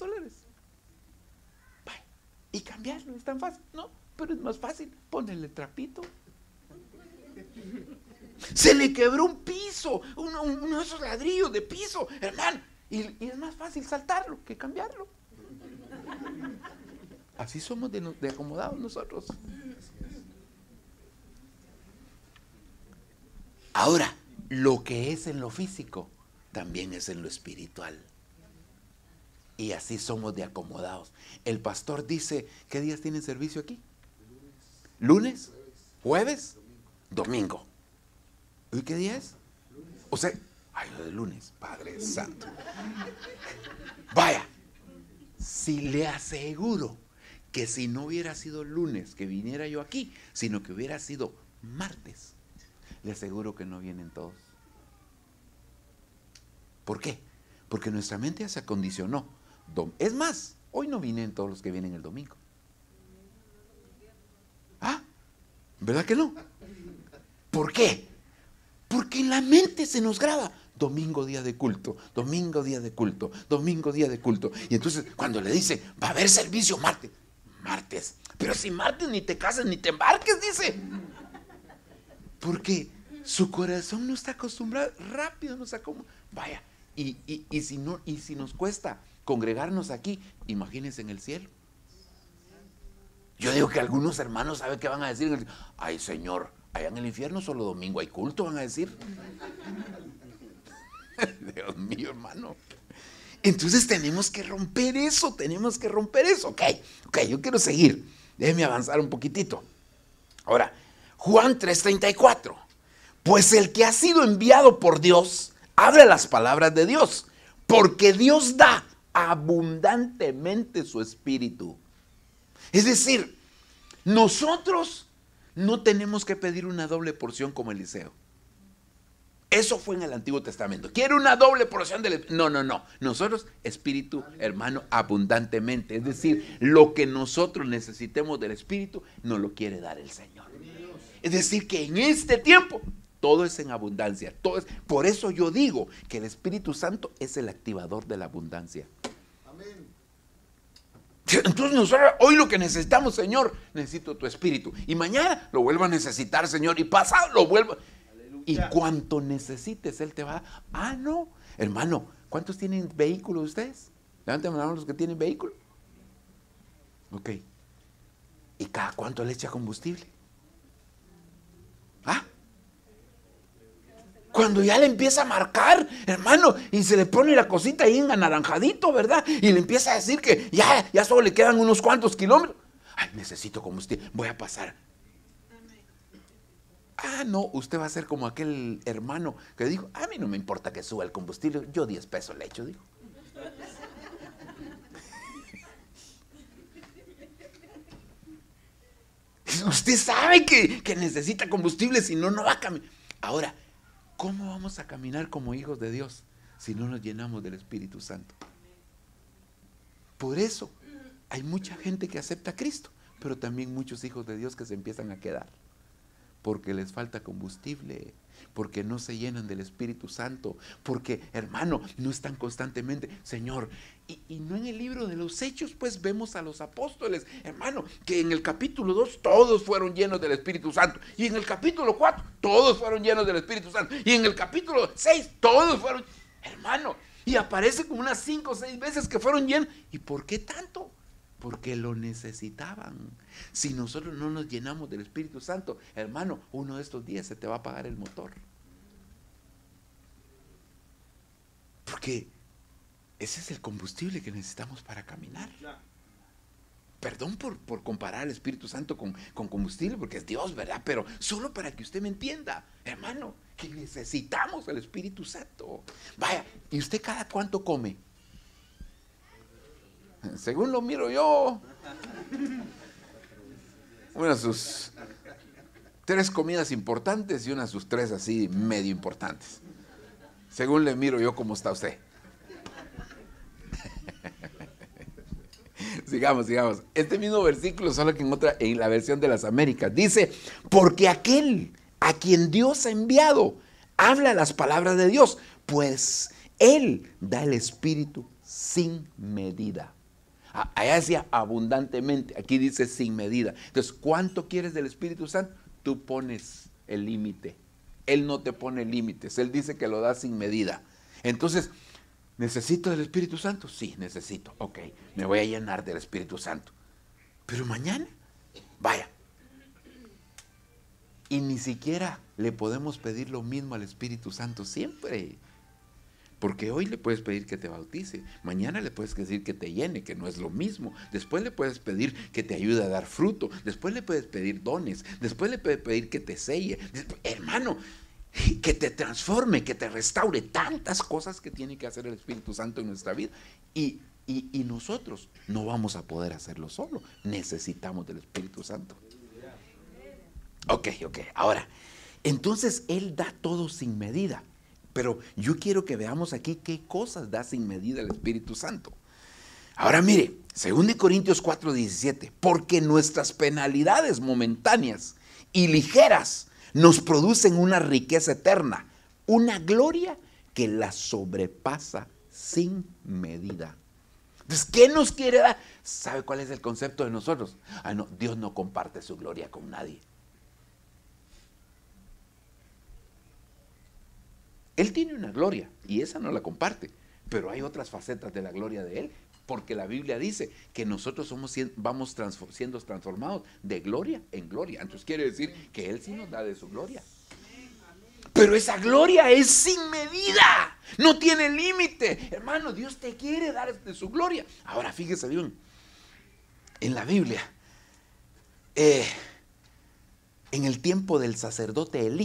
Vaya. Y cambiarlo es tan fácil. No, pero es más fácil. Ponerle trapito. Se le quebró un piso, uno de esos ladrillos de piso, hermano. Y es más fácil saltarlo que cambiarlo. Así somos de acomodados nosotros. Ahora, lo que es en lo físico, también es en lo espiritual. Y así somos de acomodados. El pastor dice, ¿qué días tienen servicio aquí? ¿Lunes? ¿Jueves? Domingo. ¿Y qué día es? O sea, ay, lo de lunes, Padre Santo. Vaya, si le aseguro que si no hubiera sido lunes que viniera yo aquí, sino que hubiera sido martes, le aseguro que no vienen todos. ¿Por qué? Porque nuestra mente ya se acondicionó. Es más, hoy no vienen todos los que vienen el domingo. ¿Ah? ¿Verdad que no? ¿Por qué? Porque en la mente se nos graba domingo día de culto, domingo día de culto, domingo día de culto. Y entonces cuando le dice, va a haber servicio martes, pero si martes ni te cases ni te embarques, dice. Porque su corazón no está acostumbrado, rápido nos acomoda. Vaya, y si nos cuesta congregarnos aquí, imagínense en el cielo. Yo digo que algunos hermanos saben qué van a decir. Ay, Señor, allá en el infierno solo domingo hay culto, van a decir. Dios mío, hermano. Entonces tenemos que romper eso, Ok, yo quiero seguir. Déjenme avanzar un poquitito. Ahora, Juan 3:34. Pues el que ha sido enviado por Dios, habla las palabras de Dios, porque Dios da abundantemente su espíritu. Es decir, nosotros no tenemos que pedir una doble porción como Eliseo. Eso fue en el Antiguo Testamento. ¿Quiere una doble porción del? No. Nosotros, espíritu, hermano, abundantemente. Es decir, lo que nosotros necesitemos del espíritu, nos lo quiere dar el Señor. Es decir, que en este tiempo, todo es en abundancia. Por eso yo digo que el Espíritu Santo es el activador de la abundancia. Amén. Entonces nosotros hoy lo que necesitamos, Señor, necesito tu espíritu. Y mañana lo vuelvo a necesitar, Señor. Y pasado lo vuelvo. Aleluya. Y cuanto necesites, Él te va a dar. Ah, no. Hermano, ¿cuántos tienen vehículo ustedes? Levanten la mano los que tienen vehículo. Ok. ¿Y cada cuánto le echa combustible? ¿Ah? Cuando ya le empieza a marcar, hermano, y se le pone la cosita ahí en anaranjadito, ¿verdad? Y le empieza a decir que ya solo le quedan unos cuantos kilómetros. Ay, necesito combustible, voy a pasar. Ah, no, usted va a ser como aquel hermano que dijo, a mí no me importa que suba el combustible, yo 10 pesos le echo, dijo. Usted sabe que necesita combustible, si no, no va a caminar. Ahora, ¿cómo vamos a caminar como hijos de Dios si no nos llenamos del Espíritu Santo? Por eso hay mucha gente que acepta a Cristo, pero también muchos hijos de Dios que se empiezan a quedar porque les falta combustible, porque no se llenan del Espíritu Santo, porque, hermano, no están constantemente, Señor. Y no en el libro de los Hechos, pues vemos a los apóstoles, hermano, que en el capítulo 2 todos fueron llenos del Espíritu Santo, y en el capítulo 4 todos fueron llenos del Espíritu Santo, y en el capítulo 6 todos fueron, hermano, y aparece como unas 5 o 6 veces que fueron llenos. ¿Y por qué tanto? Porque lo necesitaban. Si nosotros no nos llenamos del Espíritu Santo, hermano, uno de estos días se te va a apagar el motor. Porque ese es el combustible que necesitamos para caminar. Perdón por comparar el Espíritu Santo con combustible, porque es Dios, ¿verdad? Pero solo para que usted me entienda, hermano, que necesitamos el Espíritu Santo. Vaya, ¿y usted cada cuánto come? Según lo miro yo, una de sus 3 comidas importantes y una de sus 3 así medio importantes. Según le miro yo, ¿cómo está usted? Sigamos. Este mismo versículo, solo que en la versión de las Américas, dice: porque aquel a quien Dios ha enviado habla las palabras de Dios, pues Él da el Espíritu sin medida. Allá decía abundantemente, aquí dice sin medida. Entonces, ¿cuánto quieres del Espíritu Santo? Tú pones el límite. Él no te pone límites, Él dice que lo da sin medida. Entonces, ¿necesito del Espíritu Santo? Sí, necesito. Ok, me voy a llenar del Espíritu Santo. Pero mañana, vaya. Y ni siquiera le podemos pedir lo mismo al Espíritu Santo siempre. Porque hoy le puedes pedir que te bautice, mañana le puedes decir que te llene, que no es lo mismo. Después le puedes pedir que te ayude a dar fruto, después le puedes pedir dones, después le puedes pedir que te selle. Hermano, que te transforme, que te restaure, tantas cosas que tiene que hacer el Espíritu Santo en nuestra vida. Y nosotros no vamos a poder hacerlo solo, necesitamos del Espíritu Santo. Ok, ahora, entonces Él da todo sin medida, pero yo quiero que veamos aquí qué cosas da sin medida el Espíritu Santo. Ahora mire, 2 Corintios 4:17, porque nuestras penalidades momentáneas y ligeras nos producen una riqueza eterna, una gloria que la sobrepasa sin medida. Entonces, ¿qué nos quiere dar? ¿Sabe cuál es el concepto de nosotros? No, Dios no comparte su gloria con nadie. Él tiene una gloria y esa no la comparte, pero hay otras facetas de la gloria de Él, porque la Biblia dice que nosotros vamos siendo transformados de gloria en gloria. Entonces quiere decir que Él sí nos da de su gloria. Pero esa gloria es sin medida, no tiene límite. Hermano, Dios te quiere dar de su gloria. Ahora fíjese bien, en la Biblia, en el tiempo del sacerdote Elí,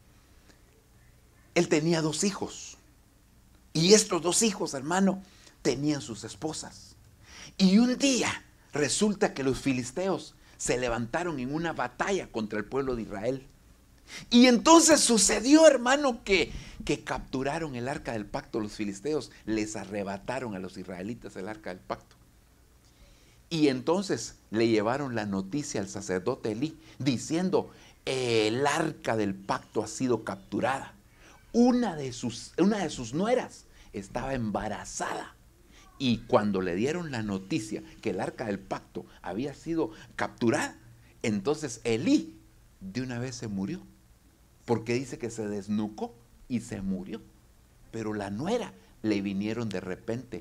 él tenía 2 hijos. Y estos 2 hijos, hermano, tenían sus esposas. Y un día resulta que los filisteos se levantaron en una batalla contra el pueblo de Israel. Y entonces sucedió, hermano, que capturaron el arca del pacto. Los filisteos les arrebataron a los israelitas el arca del pacto. Y entonces le llevaron la noticia al sacerdote Elí diciendo: el arca del pacto ha sido capturada. Una de sus nueras estaba embarazada. Y cuando le dieron la noticia que el arca del pacto había sido capturada, entonces Elí de una vez se murió, porque dice que se desnucó y se murió. Pero la nuera le vinieron de repente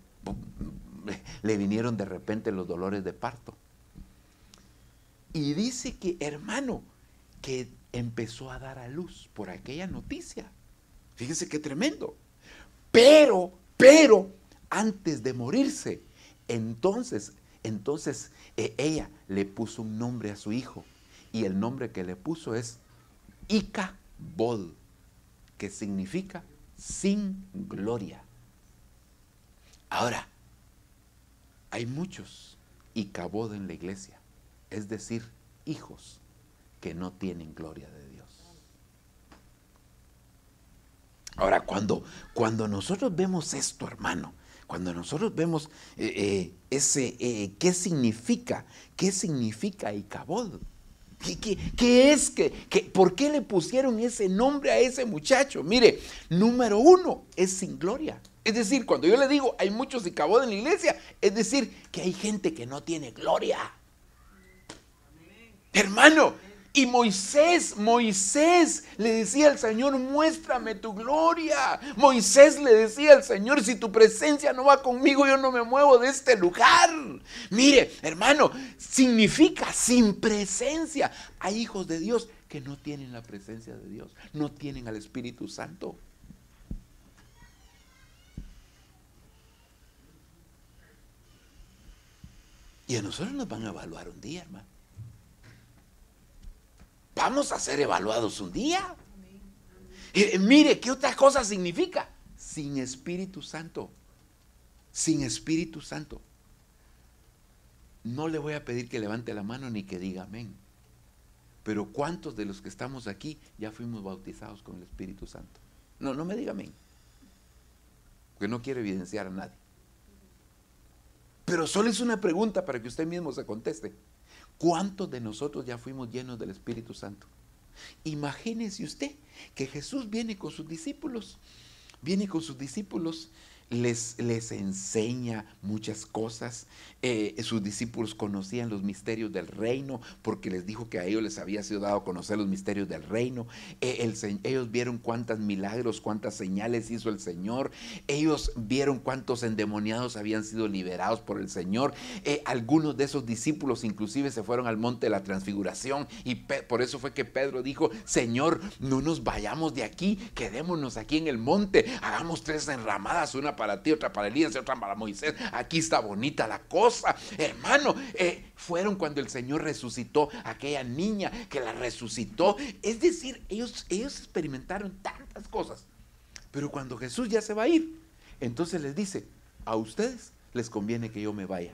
los dolores de parto. Y dice que, hermano, que empezó a dar a luz por aquella noticia. Fíjense qué tremendo. Pero antes de morirse, entonces ella le puso un nombre a su hijo, y el nombre que le puso es Icabod, que significa sin gloria. Ahora, hay muchos Icabod en la iglesia, es decir, hijos que no tienen gloria de Dios. Ahora, cuando nosotros vemos esto, hermano, cuando nosotros vemos ¿qué significa Icabod? ¿Qué es? ¿Por qué le pusieron ese nombre a ese muchacho? Mire, número 1, es sin gloria. Es decir, cuando yo le digo hay muchos Icabod en la iglesia, es decir, que hay gente que no tiene gloria. Hermano, y Moisés le decía al Señor: muéstrame tu gloria. Moisés le decía al Señor: si tu presencia no va conmigo, yo no me muevo de este lugar. Mire, hermano, significa sin presencia. Hay hijos de Dios que no tienen la presencia de Dios, no tienen al Espíritu Santo. Y a nosotros nos van a evaluar un día, hermano. Vamos a ser evaluados un día. Mire, ¿qué otra cosa significa? Sin Espíritu Santo. Sin Espíritu Santo. No le voy a pedir que levante la mano ni que diga amén. Pero ¿cuántos de los que estamos aquí ya fuimos bautizados con el Espíritu Santo? No me diga amén, porque no quiero evidenciar a nadie. Pero solo es una pregunta para que usted mismo se conteste. ¿Cuántos de nosotros ya fuimos llenos del Espíritu Santo? Imagínese usted que Jesús viene con sus discípulos les enseña muchas cosas. Sus discípulos conocían los misterios del reino, porque les dijo que a ellos les había sido dado a conocer los misterios del reino. Ellos vieron cuántos milagros, cuántas señales hizo el Señor. Ellos vieron cuántos endemoniados habían sido liberados por el Señor. Algunos de esos discípulos inclusive se fueron al monte de la transfiguración, y por eso fue que Pedro dijo: Señor, no nos vayamos de aquí, quedémonos aquí en el monte, hagamos 3 enramadas, una para ti, otra para Elías y otra para Moisés. Aquí está bonita la cosa, hermano. Fueron cuando el Señor resucitó a aquella niña, que la resucitó. Es decir, ellos experimentaron tantas cosas. Pero cuando Jesús ya se va a ir, entonces les dice: a ustedes les conviene que yo me vaya.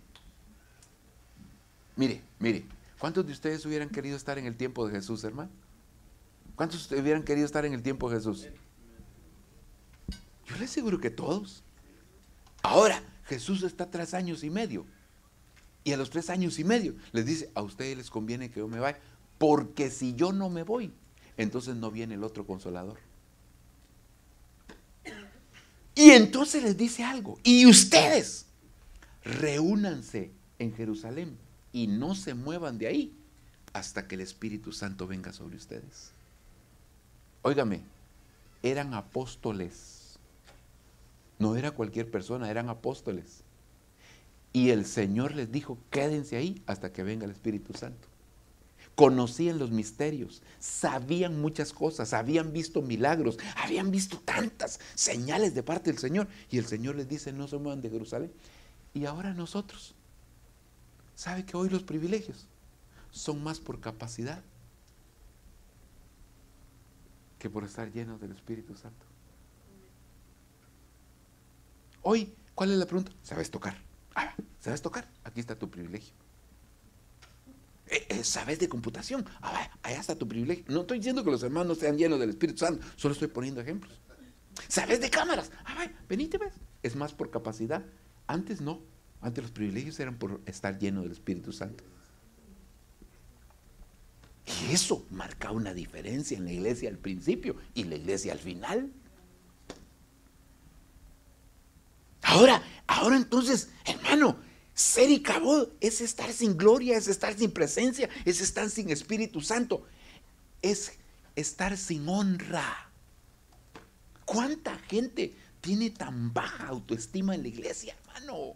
Mire, ¿cuántos de ustedes hubieran querido estar en el tiempo de Jesús, hermano? ¿Cuántos hubieran querido estar en el tiempo de Jesús? Yo les aseguro que todos. Ahora, Jesús está 3 años y medio. Y a los 3 años y medio les dice: a ustedes les conviene que yo me vaya, porque si yo no me voy, entonces no viene el otro Consolador. Y entonces les dice algo: y ustedes reúnanse en Jerusalén y no se muevan de ahí hasta que el Espíritu Santo venga sobre ustedes. Óigame, eran apóstoles. No era cualquier persona, eran apóstoles. Y el Señor les dijo: quédense ahí hasta que venga el Espíritu Santo. Conocían los misterios, sabían muchas cosas, habían visto milagros, habían visto tantas señales de parte del Señor. Y el Señor les dice: no se muevan de Jerusalén. Y ahora nosotros, ¿sabe que hoy los privilegios son más por capacidad que por estar llenos del Espíritu Santo? Hoy, ¿cuál es la pregunta? ¿Sabes tocar? ¿Sabes tocar? Aquí está tu privilegio. ¿Sabes de computación? Allá está tu privilegio. No estoy diciendo que los hermanos sean llenos del Espíritu Santo, solo estoy poniendo ejemplos. ¿Sabes de cámaras? Venite, ves. Es más por capacidad. Antes no. Antes los privilegios eran por estar lleno del Espíritu Santo. Y eso marca una diferencia en la iglesia al principio y la iglesia al final. Ahora entonces, hermano, ser y cabod es estar sin gloria, es estar sin presencia, es estar sin Espíritu Santo, es estar sin honra. ¿Cuánta gente tiene tan baja autoestima en la iglesia, hermano?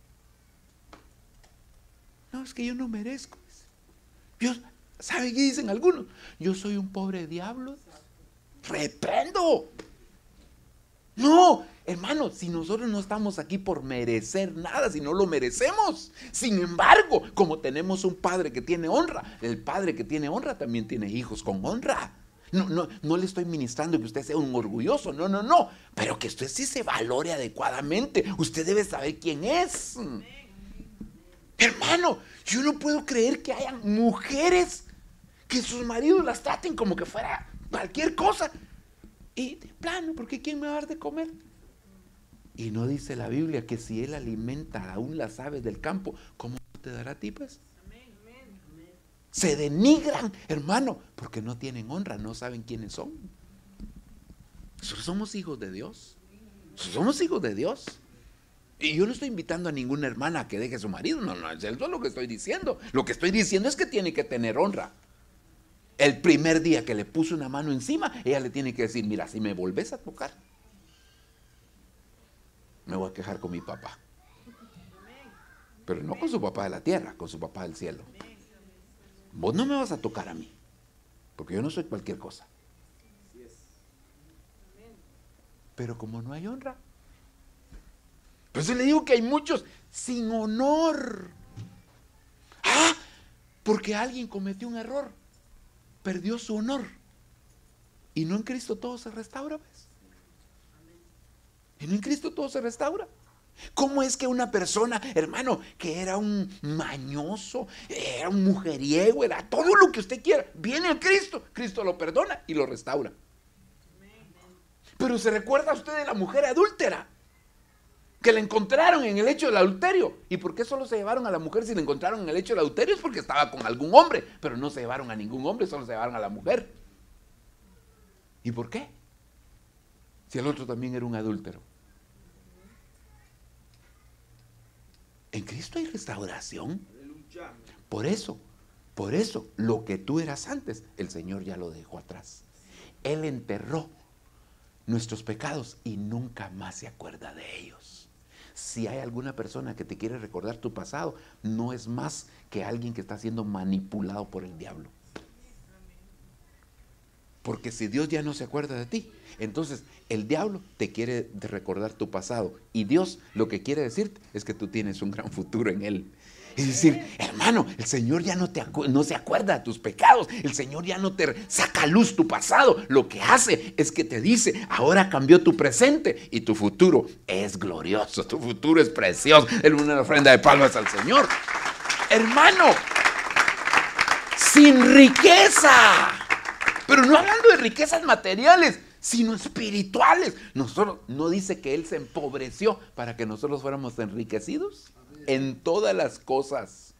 No, es que yo no merezco. ¿Sabe qué dicen algunos? Yo soy un pobre diablo. ¡Reprendo! No, hermano, si nosotros no estamos aquí por merecer nada, si no lo merecemos. Sin embargo, como tenemos un Padre que tiene honra, el Padre que tiene honra también tiene hijos con honra. No le estoy ministrando que usted sea un orgulloso, no, pero que usted sí se valore adecuadamente. Usted debe saber quién es. Hermano, yo no puedo creer que hayan mujeres que sus maridos las traten como que fuera cualquier cosa. Y de plano, porque ¿quién me va a dar de comer? Y no dice la Biblia que si Él alimenta aún las aves del campo, ¿cómo te dará a ti, pues? Se denigran, hermano, porque no tienen honra, no saben quiénes son. Nosotros somos hijos de Dios. Somos hijos de Dios. Y yo no estoy invitando a ninguna hermana a que deje a su marido. No, eso es lo que estoy diciendo. Lo que estoy diciendo es que tiene que tener honra. El primer día que le puso una mano encima, ella le tiene que decir: mira, si me volvés a tocar, me voy a quejar con mi papá. Pero no con su papá de la tierra, con su papá del cielo. Vos no me vas a tocar a mí, porque yo no soy cualquier cosa. Pero como no hay honra, por eso le digo que hay muchos sin honor. Porque alguien cometió un error, perdió su honor. Y no en Cristo todo se restaura, ¿ves? Y no en Cristo todo se restaura. ¿Cómo es que una persona, hermano, que era un mañoso, era un mujeriego, era todo lo que usted quiera, viene a Cristo, Cristo lo perdona y lo restaura? Pero se recuerda usted de la mujer adúltera, que la encontraron en el hecho del adulterio. ¿Y por qué solo se llevaron a la mujer si la encontraron en el hecho del adulterio? Es porque estaba con algún hombre, pero no se llevaron a ningún hombre, solo se llevaron a la mujer. ¿Y por qué? Si el otro también era un adúltero. En Cristo hay restauración. Por eso, lo que tú eras antes, el Señor ya lo dejó atrás. Él enterró nuestros pecados y nunca más se acuerda de ellos. Si hay alguna persona que te quiere recordar tu pasado, no es más que alguien que está siendo manipulado por el diablo. Porque si Dios ya no se acuerda de ti, entonces el diablo te quiere recordar tu pasado. Y Dios lo que quiere decirte es que tú tienes un gran futuro en Él. Es decir, hermano, el Señor ya no se acuerda de tus pecados. El Señor ya no te saca a luz tu pasado. Lo que hace es que te dice, ahora cambió tu presente y tu futuro es glorioso. Tu futuro es precioso. Es una ofrenda de palmas al Señor. Hermano, sin riqueza. Pero no hablando de riquezas materiales, sino espirituales. Nosotros, ¿no dice que Él se empobreció para que nosotros fuéramos enriquecidos? En todas las cosas.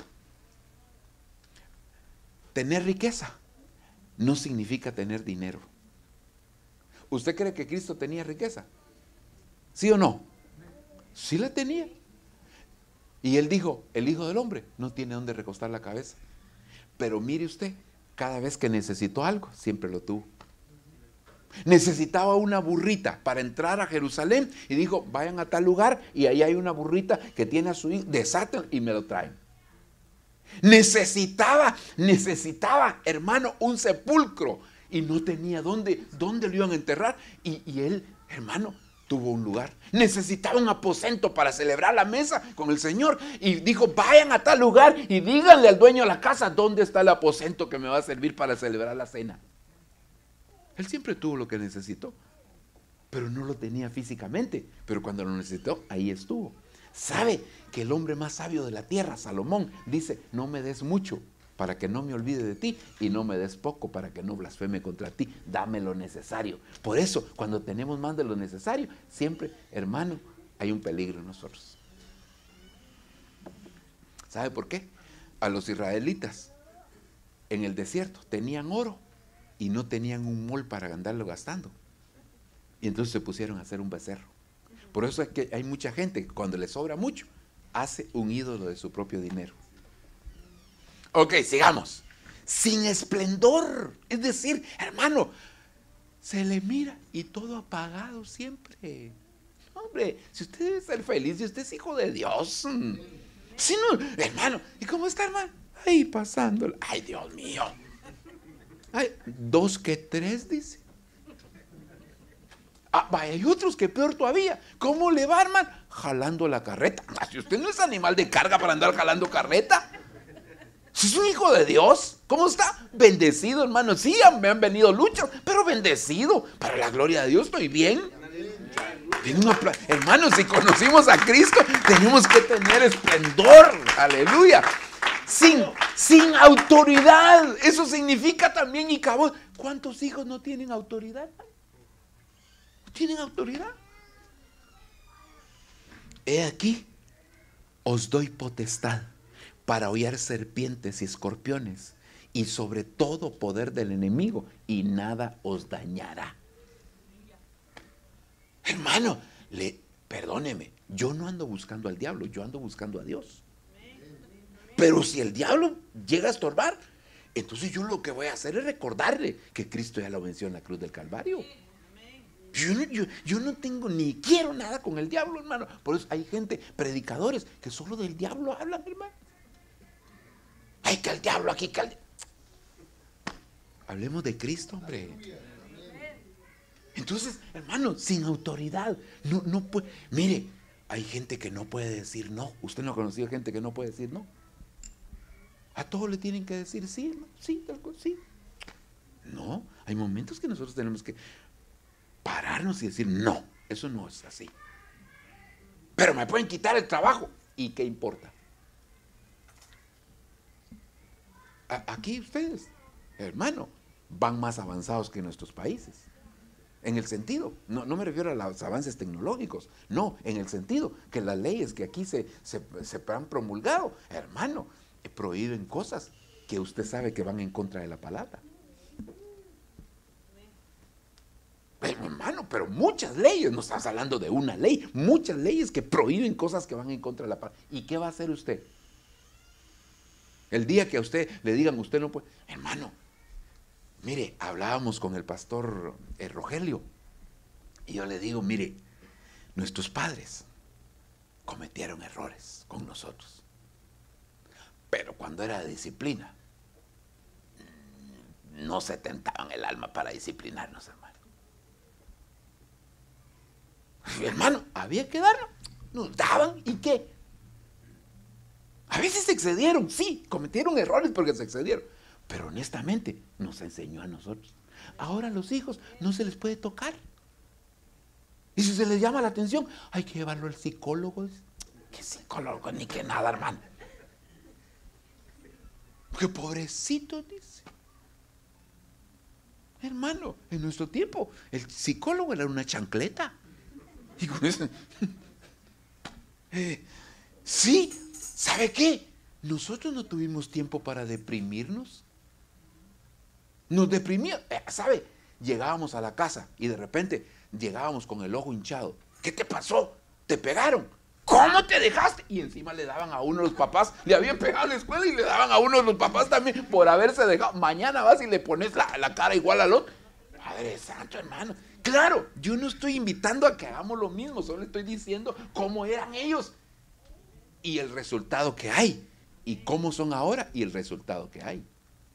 Tener riqueza no significa tener dinero. ¿Usted cree que Cristo tenía riqueza? ¿Sí o no? Sí la tenía. Y Él dijo, el Hijo del Hombre no tiene dónde recostar la cabeza. Pero mire usted, cada vez que necesitó algo, siempre lo tuvo. Necesitaba una burrita para entrar a Jerusalén y dijo, vayan a tal lugar y ahí hay una burrita que tiene a su hijo, desaten y me lo traen. Necesitaba, hermano, un sepulcro y no tenía dónde lo iban a enterrar y él, hermano, tuvo un lugar. Necesitaba un aposento para celebrar la mesa con el Señor y dijo, vayan a tal lugar y díganle al dueño de la casa dónde está el aposento que me va a servir para celebrar la cena. Él siempre tuvo lo que necesitó, pero no lo tenía físicamente. Pero cuando lo necesitó, ahí estuvo. ¿Sabe que el hombre más sabio de la tierra, Salomón, dice, no me des mucho para que no me olvide de ti y no me des poco para que no blasfeme contra ti? Dame lo necesario. Por eso, cuando tenemos más de lo necesario, siempre, hermano, hay un peligro en nosotros. ¿Sabe por qué? A los israelitas en el desierto tenían oro y no tenían un mol para andarlo gastando. Y entonces se pusieron a hacer un becerro. Por eso es que hay mucha gente que cuando le sobra mucho, hace un ídolo de su propio dinero. Ok, sigamos. Sin esplendor. Es decir, hermano, se le mira y todo apagado siempre. Hombre, si usted debe ser feliz, si usted es hijo de Dios. Si no, hermano, ¿y cómo está, hermano? Ahí pasándolo. Ay, Dios mío. Ay, 2 que 3, dice. Ah, vaya, hay otros que peor todavía. ¿Cómo le va, hermano? Jalando la carreta. Si usted no es animal de carga para andar jalando carreta. Si es un hijo de Dios, ¿cómo está? Bendecido, hermano. Sí, me han venido luchas, pero bendecido. Para la gloria de Dios estoy bien. Hermanos, si conocimos a Cristo, tenemos que tener esplendor. Aleluya. Sin autoridad. Eso significa también, y cabos, ¿cuántos hijos no tienen autoridad? ¿No tienen autoridad? He aquí, os doy potestad para hollar serpientes y escorpiones y sobre todo poder del enemigo y nada os dañará. Hermano, perdóneme, yo no ando buscando al diablo, yo ando buscando a Dios. Pero si el diablo llega a estorbar, entonces yo lo que voy a hacer es recordarle que Cristo ya lo venció en la cruz del Calvario. Yo no tengo ni quiero nada con el diablo, hermano. Por eso hay gente, predicadores, que solo del diablo hablan, hermano. Ay, que el diablo aquí, que el diablo. Hablemos de Cristo, hombre. Entonces, hermano, sin autoridad, no puede. Mire, hay gente que no puede decir no. Usted no ha conocido gente que no puede decir no. A todos le tienen que decir sí, hermano, sí, tal cosa, sí. No, hay momentos que nosotros tenemos que pararnos y decir no, eso no es así. Pero me pueden quitar el trabajo. ¿Y qué importa? Aquí ustedes, hermano, van más avanzados que nuestros países. En el sentido, no me refiero a los avances tecnológicos, no, en el sentido que las leyes que aquí se han promulgado, hermano, prohíben cosas que usted sabe que van en contra de la palabra. Pero, hermano, hermano, pero muchas leyes, no estás hablando de una ley, muchas leyes que prohíben cosas que van en contra de la paz. ¿Y qué va a hacer usted? El día que a usted le digan, usted no puede, hermano, mire, hablábamos con el pastor Rogelio, y yo le digo, mire, nuestros padres cometieron errores con nosotros, pero cuando era de disciplina, no se tentaban el alma para disciplinarnos, hermano. Hermano, había que darlo, nos daban, ¿y qué? A veces se excedieron, sí, cometieron errores porque se excedieron, pero honestamente nos enseñó a nosotros. Ahora a los hijos no se les puede tocar. Y si se les llama la atención, hay que llevarlo al psicólogo. ¿Qué psicólogo? Ni que nada, hermano. ¡Qué pobrecito! Dice. Hermano, en nuestro tiempo, el psicólogo era una chancleta. Y con eso, sí, ¿sabe qué? Nosotros no tuvimos tiempo para deprimirnos. Nos deprimíamos, ¿sabe? Llegábamos a la casa y de repente llegábamos con el ojo hinchado. ¿Qué te pasó? ¿Te pegaron? ¿Cómo te dejaste? Y encima le daban a uno de los papás, le habían pegado en la escuela y le daban a uno de los papás también por haberse dejado. Mañana vas y le pones la cara igual al otro. Padre Santo, hermano. Claro, yo no estoy invitando a que hagamos lo mismo, solo estoy diciendo cómo eran ellos y el resultado que hay, y cómo son ahora y el resultado que hay.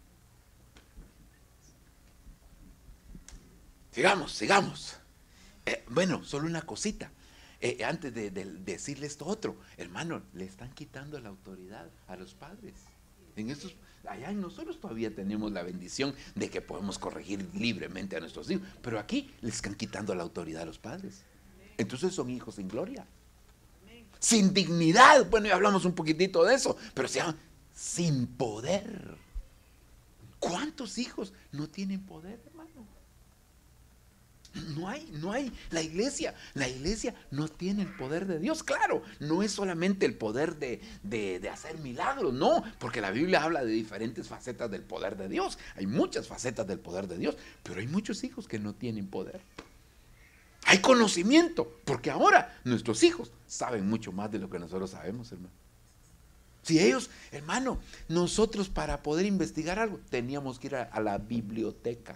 Sigamos. Bueno, solo una cosita. Antes de decirle esto otro, hermano, le están quitando la autoridad a los padres. Allá en nosotros todavía tenemos la bendición de que podemos corregir libremente a nuestros hijos, pero aquí les están quitando la autoridad a los padres. Entonces son hijos sin gloria, sin dignidad. Bueno, ya hablamos un poquitito de eso, pero se llaman sin poder. ¿Cuántos hijos no tienen poder, hermano? No hay. La iglesia no tiene el poder de Dios. Claro, no es solamente el poder de hacer milagros, no, porque la Biblia habla de diferentes facetas del poder de Dios. Hay muchas facetas del poder de Dios, pero hay muchos hijos que no tienen poder. Hay conocimiento, porque ahora nuestros hijos saben mucho más de lo que nosotros sabemos, hermano. Si ellos, hermano, nosotros para poder investigar algo teníamos que ir a la biblioteca.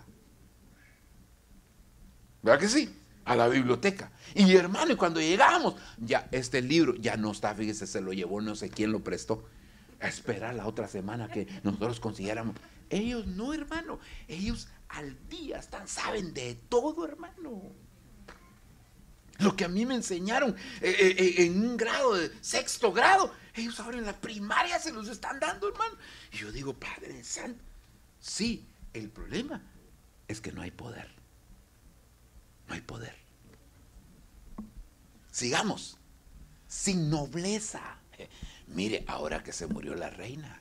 ¿Verdad que sí? A la biblioteca. Y hermano, y cuando llegamos, ya este libro ya no está, fíjese, se lo llevó no sé quién lo prestó. A esperar la otra semana que nosotros consiguiéramos. Ellos no, hermano. Ellos al día saben de todo, hermano. Lo que a mí me enseñaron en un grado de 6º grado, ellos ahora en la primaria se los están dando, hermano. Y yo digo, Padre Santo, sí, el problema es que no hay poder. No hay poder. Sigamos. Sin nobleza. Mire, ahora que se murió la reina.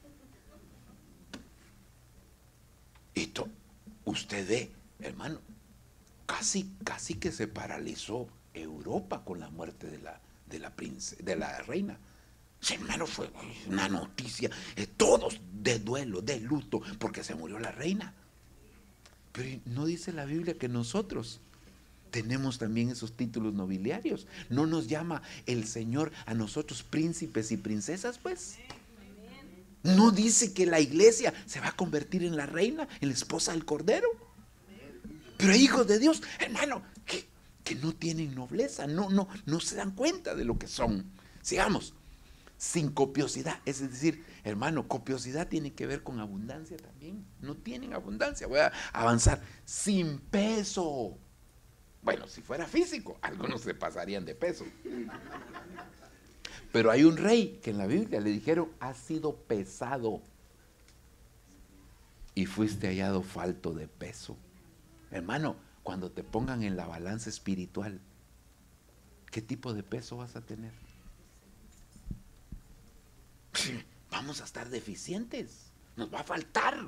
Y usted ve, hermano, casi que se paralizó Europa con la muerte de la reina. Sí, hermano, fue una noticia. Todos de duelo, de luto, porque se murió la reina. Pero no dice la Biblia que nosotros tenemos también esos títulos nobiliarios. ¿No nos llama el Señor a nosotros príncipes y princesas, pues? ¿No dice que la iglesia se va a convertir en la reina, en la esposa del Cordero? Pero hay hijos de Dios, hermano, que no tienen nobleza, no se dan cuenta de lo que son. Sigamos. Sin copiosidad, es decir, hermano, copiosidad tiene que ver con abundancia también. No tienen abundancia. Voy a avanzar. Sin peso. Bueno, si fuera físico, algunos se pasarían de peso. Pero hay un rey que en la Biblia le dijeron, has sido pesado y fuiste hallado falto de peso. Hermano, cuando te pongan en la balanza espiritual, ¿qué tipo de peso vas a tener? Vamos a estar deficientes, nos va a faltar.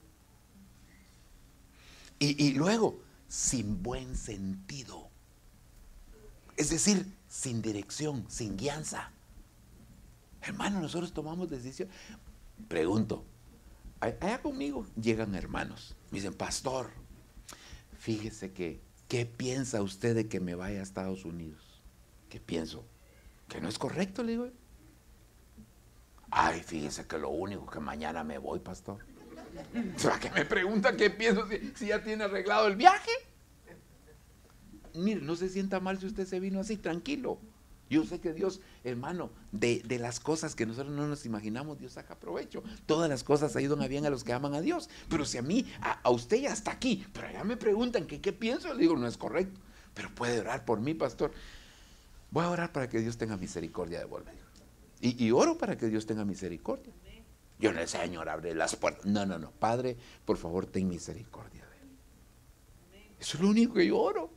Y luego, sin buen sentido, es decir, sin dirección, sin guianza. Hermano, nosotros tomamos decisión. Pregunto, allá conmigo llegan hermanos, me dicen, pastor, fíjese que ¿qué piensa usted de que me vaya a Estados Unidos? ¿Qué pienso? Que no es correcto, le digo. Ay, fíjese que lo único que mañana me voy, pastor. ¿Para qué me pregunta qué pienso si ya tiene arreglado el viaje? Mire, no se sienta mal si usted se vino así, tranquilo. Yo sé que Dios, hermano, de las cosas que nosotros no nos imaginamos, Dios saca provecho. Todas las cosas ayudan a bien a los que aman a Dios. Pero si a mí, a usted ya está aquí, pero ya me preguntan que qué pienso, le digo, no es correcto. Pero puede orar por mí, pastor. Voy a orar para que Dios tenga misericordia de vos. Y oro para que Dios tenga misericordia. Yo no le sé, Señor, abre las puertas. No, no, no. Padre, por favor, ten misericordia de él. Eso es lo único que yo oro.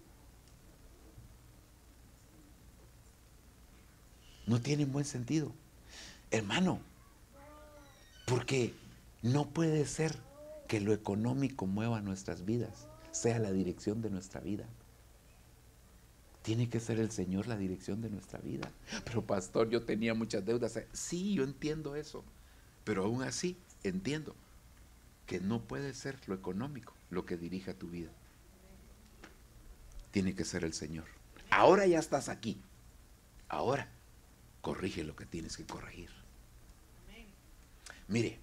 No tiene buen sentido, hermano, porque no puede ser que lo económico mueva nuestras vidas, sea la dirección de nuestra vida. Tiene que ser el Señor la dirección de nuestra vida. Pero pastor, yo tenía muchas deudas. Sí, yo entiendo eso, pero aún así entiendo que no puede ser lo económico lo que dirija tu vida. Tiene que ser el Señor. Ahora ya estás aquí. Ahora corrige lo que tienes que corregir. Mire,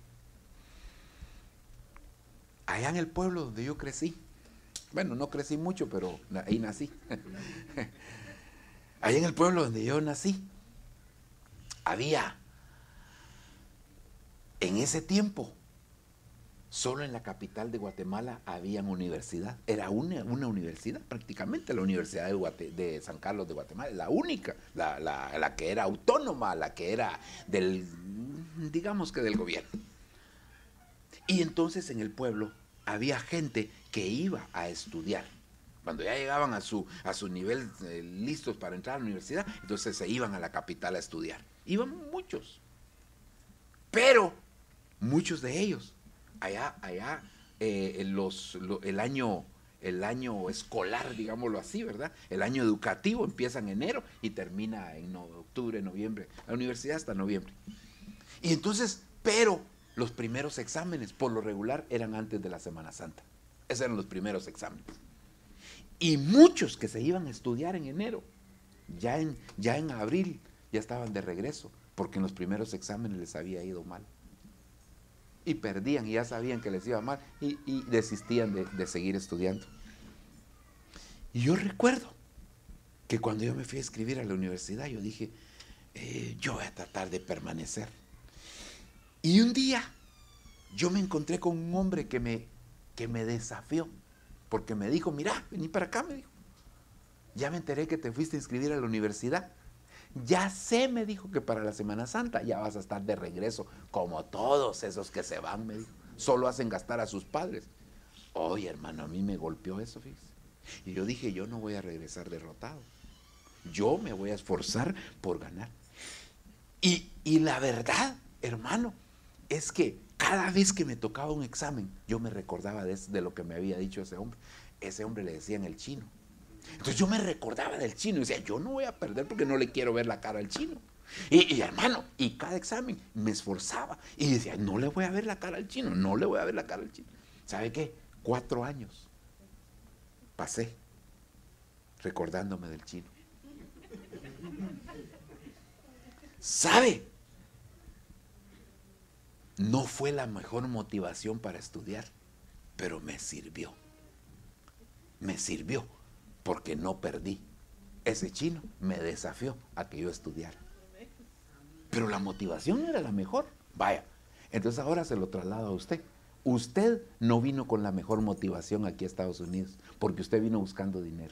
allá en el pueblo donde yo crecí, bueno, no crecí mucho, pero ahí nací. Allá en el pueblo donde yo nací, había, en ese tiempo, solo en la capital de Guatemala había una universidad. Era una universidad, prácticamente la Universidad de San Carlos de Guatemala, la única, la que era autónoma, la que era digamos que del gobierno. Y entonces en el pueblo había gente que iba a estudiar. Cuando ya llegaban a su nivel listos para entrar a la universidad, entonces se iban a la capital a estudiar. Iban muchos. Pero muchos de ellos allá el año escolar, digámoslo así, ¿verdad? El año educativo empieza en enero y termina en octubre, noviembre. La universidad hasta noviembre. Y entonces, pero los primeros exámenes, por lo regular, eran antes de la Semana Santa. Esos eran los primeros exámenes. Y muchos que se iban a estudiar en enero, ya en abril, ya estaban de regreso, porque en los primeros exámenes les había ido mal. Y perdían, y ya sabían que les iba mal, y desistían de seguir estudiando. Y yo recuerdo que cuando yo me fui a inscribir a la universidad, yo dije, yo voy a tratar de permanecer. Y un día, yo me encontré con un hombre que me desafió, porque me dijo, mira, vení para acá, me dijo. Ya me enteré que te fuiste a inscribir a la universidad. Ya sé, me dijo, que para la Semana Santa ya vas a estar de regreso, como todos esos que se van, me dijo. Solo hacen gastar a sus padres. Oye, hermano, a mí me golpeó eso, fíjese. Y yo dije, yo no voy a regresar derrotado. Yo me voy a esforzar por ganar. Y la verdad, hermano, es que cada vez que me tocaba un examen, yo me recordaba de lo que me había dicho ese hombre. Ese hombre le decían el chino. Entonces yo me recordaba del chino y decía, yo no voy a perder porque no le quiero ver la cara al chino. Y hermano, y cada examen me esforzaba y decía, no le voy a ver la cara al chino, no le voy a ver la cara al chino. ¿Sabe qué? 4 años pasé recordándome del chino. ¿Sabe? No fue la mejor motivación para estudiar, pero me sirvió. Me sirvió porque no perdí. Ese chino me desafió a que yo estudiara. Pero la motivación no era la mejor. Vaya, entonces ahora se lo traslado a usted. Usted no vino con la mejor motivación aquí a Estados Unidos, porque usted vino buscando dinero.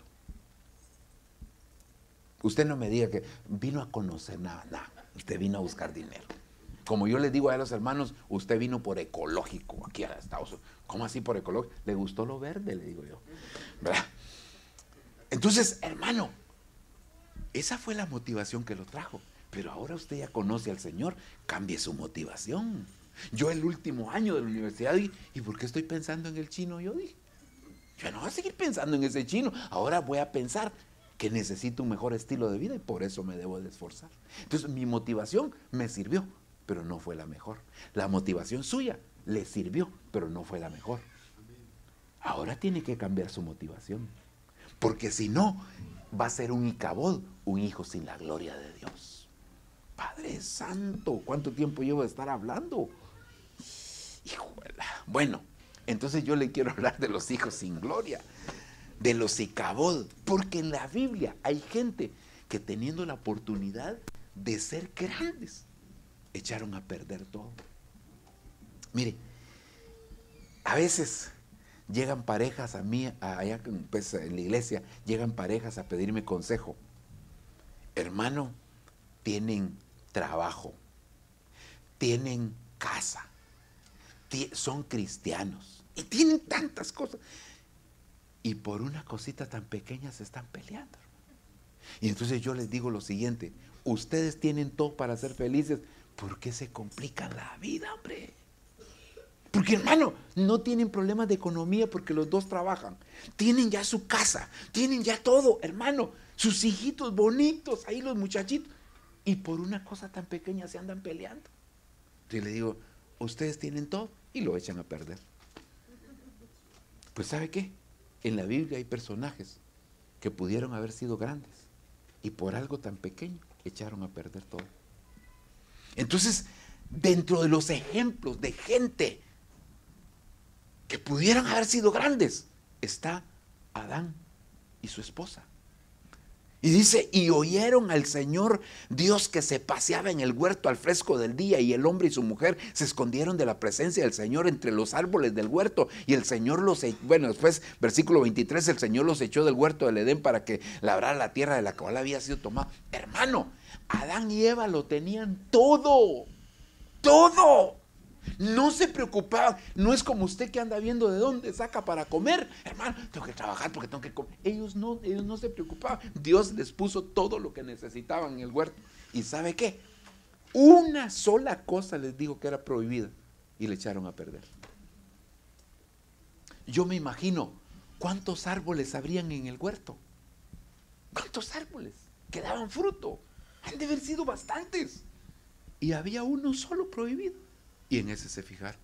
Usted no me diga que vino a conocer nada, usted vino a buscar dinero. Como yo le digo a los hermanos, usted vino por ecológico aquí a Estados Unidos. ¿Cómo así por ecológico? ¿Le gustó lo verde? Le digo yo. ¿Verdad? Entonces, hermano, esa fue la motivación que lo trajo. Pero ahora usted ya conoce al Señor, cambie su motivación. Yo el último año de la universidad dije, ¿y por qué estoy pensando en el chino? Yo dije, yo no voy a seguir pensando en ese chino. Ahora voy a pensar que necesito un mejor estilo de vida y por eso me debo de esforzar. Entonces mi motivación me sirvió, pero no fue la mejor. La motivación suya le sirvió, pero no fue la mejor. Ahora tiene que cambiar su motivación. Porque si no, va a ser un Icabod, un hijo sin la gloria de Dios. Padre Santo, ¿cuánto tiempo llevo de estar hablando? Híjole. Bueno, entonces yo le quiero hablar de los hijos sin gloria, de los Icabod, porque en la Biblia hay gente que teniendo la oportunidad de ser grandes, echaron a perder todo. Mire, a veces llegan parejas a mí, allá pues, en la iglesia, llegan parejas a pedirme consejo. Hermano, tienen trabajo, tienen casa, son cristianos y tienen tantas cosas. Y por una cosita tan pequeña se están peleando. Y entonces yo les digo lo siguiente: ustedes tienen todo para ser felices, ¿por qué se complican la vida, hombre? Porque, hermano, no tienen problemas de economía porque los dos trabajan. Tienen ya su casa, tienen ya todo, hermano. Sus hijitos bonitos, ahí los muchachitos. Y por una cosa tan pequeña se andan peleando. Entonces le digo, ustedes tienen todo, y lo echan a perder. Pues ¿sabe qué? En la Biblia hay personajes que pudieron haber sido grandes y por algo tan pequeño echaron a perder todo. Entonces, dentro de los ejemplos de gente que pudieran haber sido grandes, está Adán y su esposa. Y dice, y oyeron al Señor Dios que se paseaba en el huerto al fresco del día, y el hombre y su mujer se escondieron de la presencia del Señor entre los árboles del huerto, y el Señor bueno, después, versículo 23, el Señor los echó del huerto del Edén para que labrara la tierra de la cual había sido tomada. Hermano, Adán y Eva lo tenían todo, todo. No se preocupaban. No es como usted que anda viendo de dónde saca para comer. Hermano, tengo que trabajar porque tengo que comer. Ellos no se preocupaban. Dios les puso todo lo que necesitaban en el huerto. ¿Y sabe qué? Una sola cosa les dijo que era prohibida y le echaron a perder. Yo me imagino cuántos árboles habrían en el huerto. ¿Cuántos árboles que daban fruto? Han de haber sido bastantes. Y había uno solo prohibido. Y en ese se fijaron.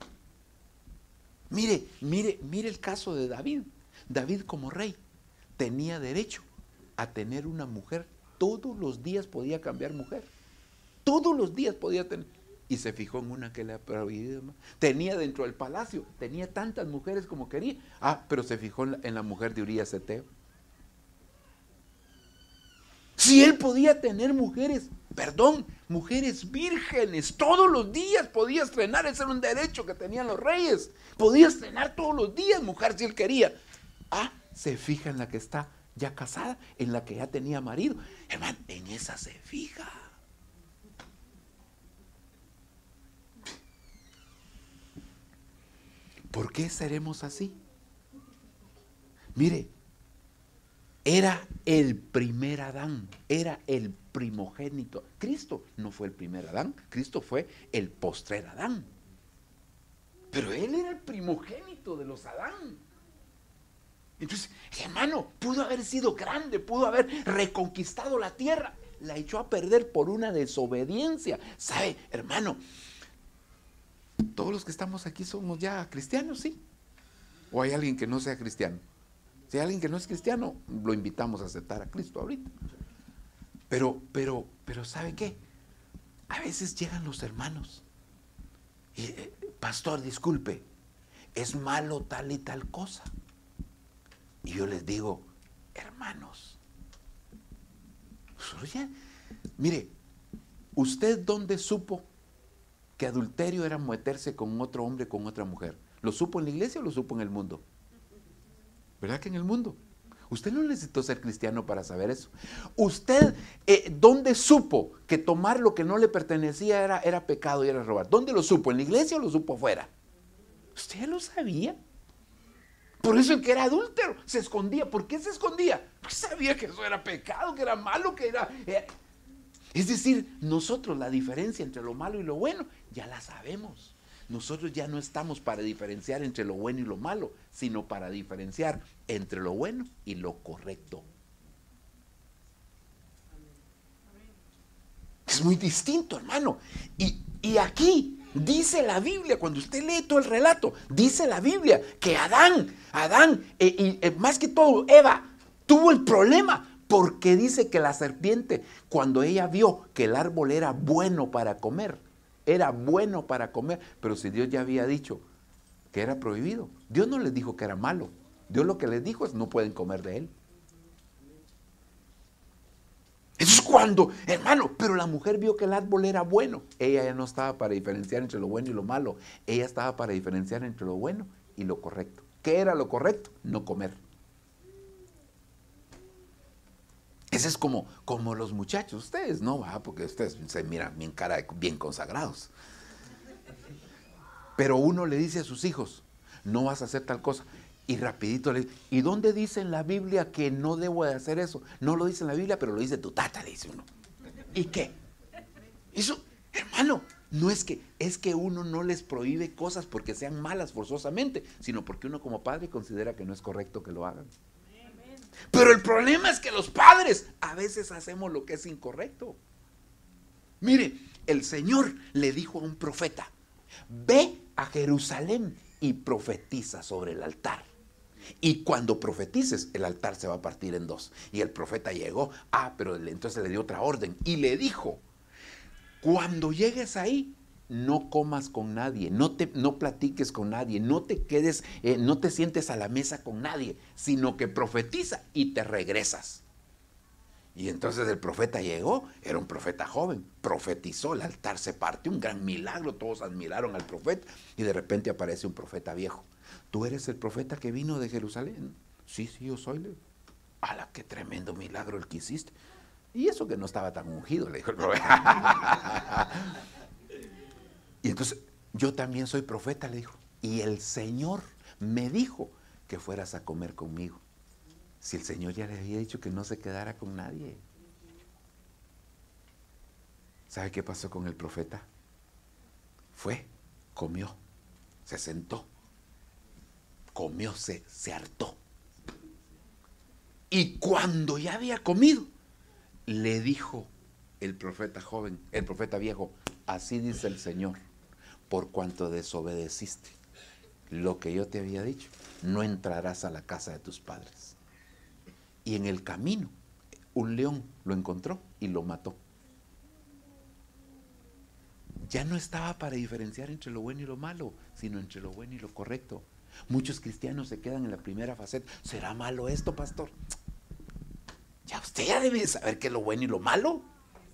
Mire el caso de David. David como rey tenía derecho a tener una mujer. Todos los días podía cambiar mujer. Todos los días podía tener. Y se fijó en una que le había prohibido. Tenía dentro del palacio, tenía tantas mujeres como quería. Pero se fijó en la mujer de Urías Eteo. Si él podía tener mujeres vírgenes, todos los días podía estrenar, ese era un derecho que tenían los reyes, podía estrenar todos los días mujer si él quería. Se fija en la que está ya casada, en la que ya tenía marido, hermano, en esa se fija. ¿Por qué seremos así? Mire, era el primer Adán, era el primogénito. Cristo no fue el primer Adán, Cristo fue el postrer Adán. Pero él era el primogénito de los Adán. Entonces, hermano, pudo haber sido grande, pudo haber reconquistado la tierra. La echó a perder por una desobediencia. ¿Sabe, hermano? Todos los que estamos aquí somos ya cristianos, ¿sí? ¿O hay alguien que no sea cristiano? Si hay alguien que no es cristiano, lo invitamos a aceptar a Cristo ahorita. Pero, ¿sabe qué? A veces llegan los hermanos y, pastor, disculpe, es malo tal y tal cosa. Y yo les digo, hermanos, mire, ¿usted dónde supo que adulterio era meterse con otro hombre, con otra mujer? ¿Lo supo en la iglesia o lo supo en el mundo? ¿Verdad que en el mundo? Usted no necesitó ser cristiano para saber eso. ¿Usted dónde supo que tomar lo que no le pertenecía era pecado y era robar? ¿Dónde lo supo? ¿En la iglesia o lo supo afuera? Usted lo sabía. Por eso el que era adúltero se escondía. ¿Por qué se escondía? Porque sabía que eso era pecado, que era malo, que era... Es decir, nosotros la diferencia entre lo malo y lo bueno ya la sabemos. Nosotros ya no estamos para diferenciar entre lo bueno y lo malo, sino para diferenciar entre lo bueno y lo correcto. Es muy distinto, hermano. Y aquí dice la Biblia, cuando usted lee todo el relato, dice la Biblia que Adán, y más que todo Eva, Tuvo el problema porque dice que la serpiente, cuando ella vio que el árbol era bueno para comer, pero si Dios ya había dicho que era prohibido, Dios no les dijo que era malo. Dios lo que les dijo es: no pueden comer de él. Eso es cuando, hermano, pero la mujer vio que el árbol era bueno. Ella ya no estaba para diferenciar entre lo bueno y lo malo. Ella estaba para diferenciar entre lo bueno y lo correcto. ¿Qué era lo correcto? No comer. Ese es como los muchachos. Ustedes no, va, porque ustedes se miran bien cara, bien consagrados. Pero uno le dice a sus hijos: no vas a hacer tal cosa. Y rapidito le dice: ¿y dónde dice en la Biblia que no debo de hacer eso? No lo dice en la Biblia, pero lo dice tu tata, dice uno. ¿Y qué? Eso, hermano, no es que uno no les prohíbe cosas porque sean malas forzosamente, sino porque uno como padre considera que no es correcto que lo hagan. Pero el problema es que los padres a veces hacemos lo que es incorrecto. Mire, el Señor le dijo a un profeta: ve a Jerusalén y profetiza sobre el altar. Y cuando profetices, el altar se va a partir en dos. Y el profeta llegó, pero entonces le dio otra orden y le dijo: cuando llegues ahí, no comas con nadie, no platiques con nadie, no te quedes, no te sientes a la mesa con nadie, sino que profetiza y te regresas. Y entonces el profeta llegó, era un profeta joven, profetizó, el altar se partió, un gran milagro, todos admiraron al profeta, y de repente aparece un profeta viejo. ¿Tú eres el profeta que vino de Jerusalén? Sí, yo soy. ¡Hala, qué tremendo milagro el que hiciste! Y eso que no estaba tan ungido, le dijo el profeta. Y entonces, yo también soy profeta, le dijo. Y el Señor me dijo que fueras a comer conmigo. Si el Señor ya le había dicho que no se quedara con nadie. ¿Sabe qué pasó con el profeta? Fue, comió, se sentó, comió, se hartó. Y cuando ya había comido, le dijo el profeta joven, el profeta viejo: así dice el Señor, por cuanto desobedeciste lo que yo te había dicho, no entrarás a la casa de tus padres. Y en el camino, un león lo encontró y lo mató. Ya no estaba para diferenciar entre lo bueno y lo malo, sino entre lo bueno y lo correcto. Muchos cristianos se quedan en la primera faceta. ¿Será malo esto, pastor? Ya usted ya debe saber qué es lo bueno y lo malo.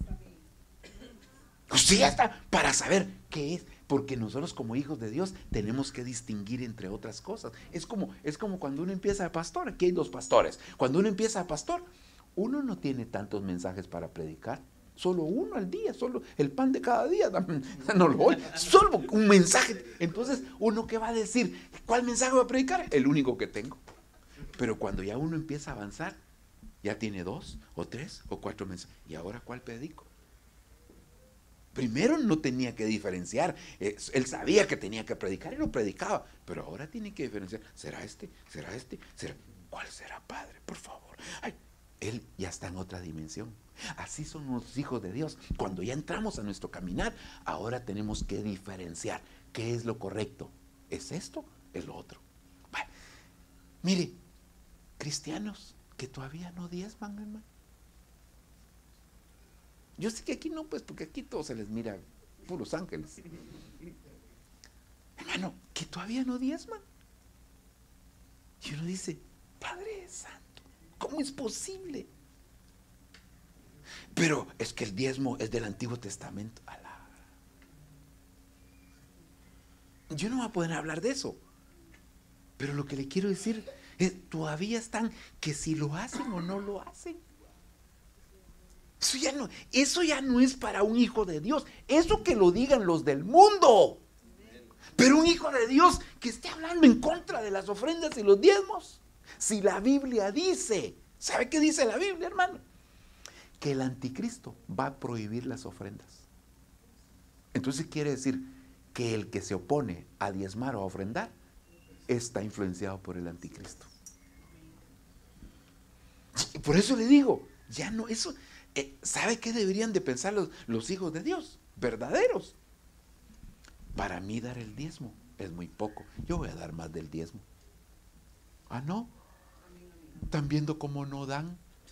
Usted ya está para saber qué es. Porque nosotros como hijos de Dios tenemos que distinguir entre otras cosas. Es como cuando uno empieza a pastor. Aquí hay dos pastores. Cuando uno empieza a pastor, uno no tiene tantos mensajes para predicar. Solo uno al día, solo el pan de cada día. No lo oye. Solo un mensaje. Entonces, ¿uno qué va a decir? ¿Cuál mensaje va a predicar? El único que tengo. Pero cuando ya uno empieza a avanzar, ya tiene 2 o 3 o 4 mensajes. ¿Y ahora cuál predico? Primero no tenía que diferenciar, él sabía que tenía que predicar y lo predicaba, pero ahora tiene que diferenciar. ¿Será este? ¿Será este? ¿Cuál será, Padre? Por favor. Ay, él ya está en otra dimensión. Así son los hijos de Dios. Cuando ya entramos a nuestro caminar, ahora tenemos que diferenciar qué es lo correcto. ¿Es esto? ¿Es lo otro? Bueno, mire, cristianos que todavía no diezman, hermano. Yo sé que aquí no, pues, porque aquí todo se les mira puros ángeles. Hermano, que todavía no diezman. Y uno dice: Padre Santo, ¿cómo es posible? Pero es que el diezmo es del Antiguo Testamento. Yo no voy a poder hablar de eso. Pero lo que le quiero decir es: todavía están que si lo hacen o no lo hacen. Eso ya no es para un hijo de Dios. Eso que lo digan los del mundo. Pero un hijo de Dios que esté hablando en contra de las ofrendas y los diezmos. Si la Biblia dice, ¿sabe qué dice la Biblia, hermano? Que el anticristo va a prohibir las ofrendas. Entonces quiere decir que el que se opone a diezmar o a ofrendar está influenciado por el anticristo. Por eso le digo, ya no, eso... ¿Sabe qué deberían de pensar los hijos de Dios? Verdaderos. Para mí dar el diezmo es muy poco. Yo voy a dar más del diezmo. ¿Ah, no? ¿Están viendo cómo no dan?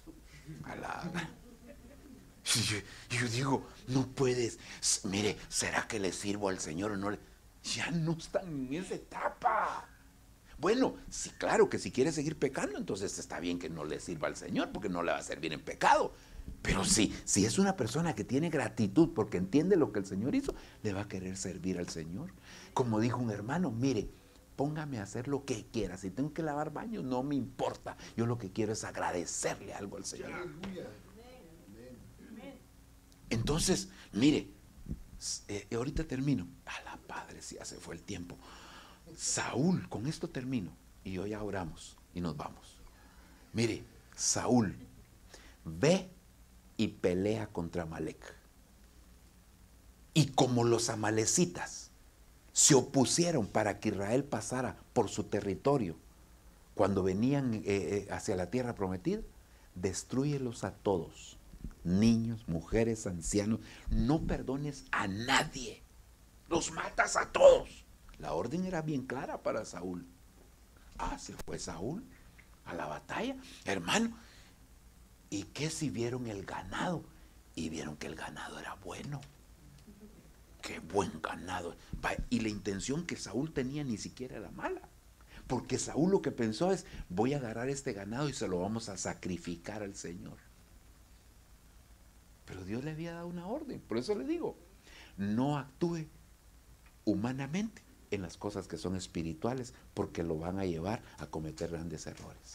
Yo digo, no puedes. Mire, ¿será que le sirvo al Señor o no le? Ya no están en esa etapa. Bueno, sí, claro que si quiere seguir pecando, entonces está bien que no le sirva al Señor, porque no le va a servir en pecado. Pero sí, si es una persona que tiene gratitud porque entiende lo que el Señor hizo, le va a querer servir al Señor. Como dijo un hermano, mire, póngame a hacer lo que quiera. Si tengo que lavar baños, no me importa. Yo lo que quiero es agradecerle algo al Señor. Entonces, mire, ahorita termino. A la Padre, si ya se fue el tiempo. Saúl, con esto termino. Y hoy ya oramos y nos vamos. Mire, Saúl ve y pelea contra Amalec. Y como los amalecitas se opusieron para que Israel pasara por su territorio cuando venían hacia la tierra prometida, destrúyelos a todos, niños, mujeres, ancianos, no perdones a nadie, los matas a todos. La orden era bien clara para Saúl. Se fue Saúl a la batalla, hermano. ¿Y qué si vieron el ganado? Y vieron que el ganado era bueno. Qué buen ganado. Y la intención que Saúl tenía ni siquiera era mala. Porque Saúl lo que pensó es, voy a agarrar este ganado y se lo vamos a sacrificar al Señor. Pero Dios le había dado una orden. Por eso le digo, no actúe humanamente en las cosas que son espirituales, porque lo van a llevar a cometer grandes errores.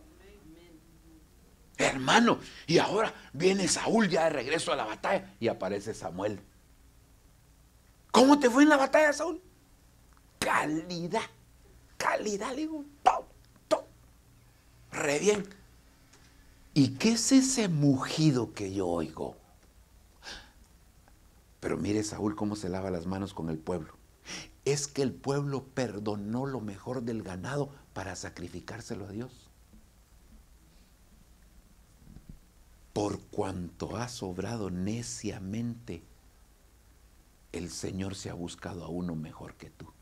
Hermano, y ahora viene Saúl ya de regreso a la batalla y aparece Samuel. ¿Cómo te fue en la batalla, Saúl? Calidad, le digo, re bien. ¿Y qué es ese mugido que yo oigo? Pero mire Saúl cómo se lava las manos con el pueblo. Es que el pueblo perdonó lo mejor del ganado para sacrificárselo a Dios. Por cuanto has obrado neciamente, el Señor se ha buscado a uno mejor que tú.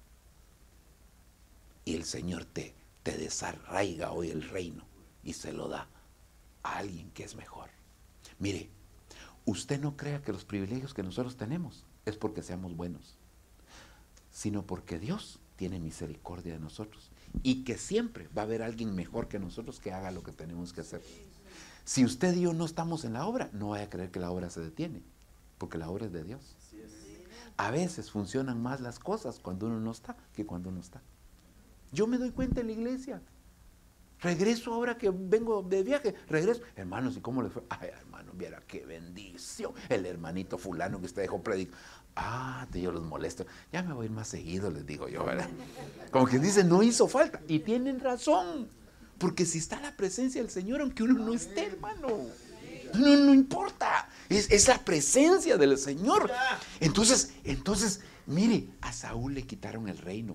Y el Señor te desarraiga hoy el reino y se lo da a alguien que es mejor. Mire, usted no crea que los privilegios que nosotros tenemos es porque seamos buenos, sino porque Dios tiene misericordia de nosotros y que siempre va a haber alguien mejor que nosotros que haga lo que tenemos que hacer. Si usted y yo no estamos en la obra, no vaya a creer que la obra se detiene, porque la obra es de Dios. A veces funcionan más las cosas cuando uno no está que cuando uno está. Yo me doy cuenta en la iglesia. Regreso ahora que vengo de viaje, regreso. Hermanos, ¿y cómo les fue? Ay, hermano, viera qué bendición. El hermanito fulano que usted dejó predicar. Yo los molesto. Ya me voy a ir más seguido, les digo yo, ¿verdad? Como que dicen, no hizo falta. Y tienen razón. Porque si está la presencia del Señor, aunque uno no esté, hermano, no importa. Es la presencia del Señor. Entonces, mire, a Saúl le quitaron el reino.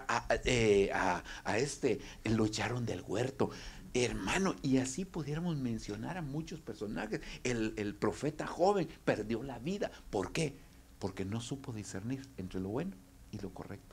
Lo echaron del huerto. Hermano, y así pudiéramos mencionar a muchos personajes. El profeta joven perdió la vida. ¿Por qué? Porque no supo discernir entre lo bueno y lo correcto.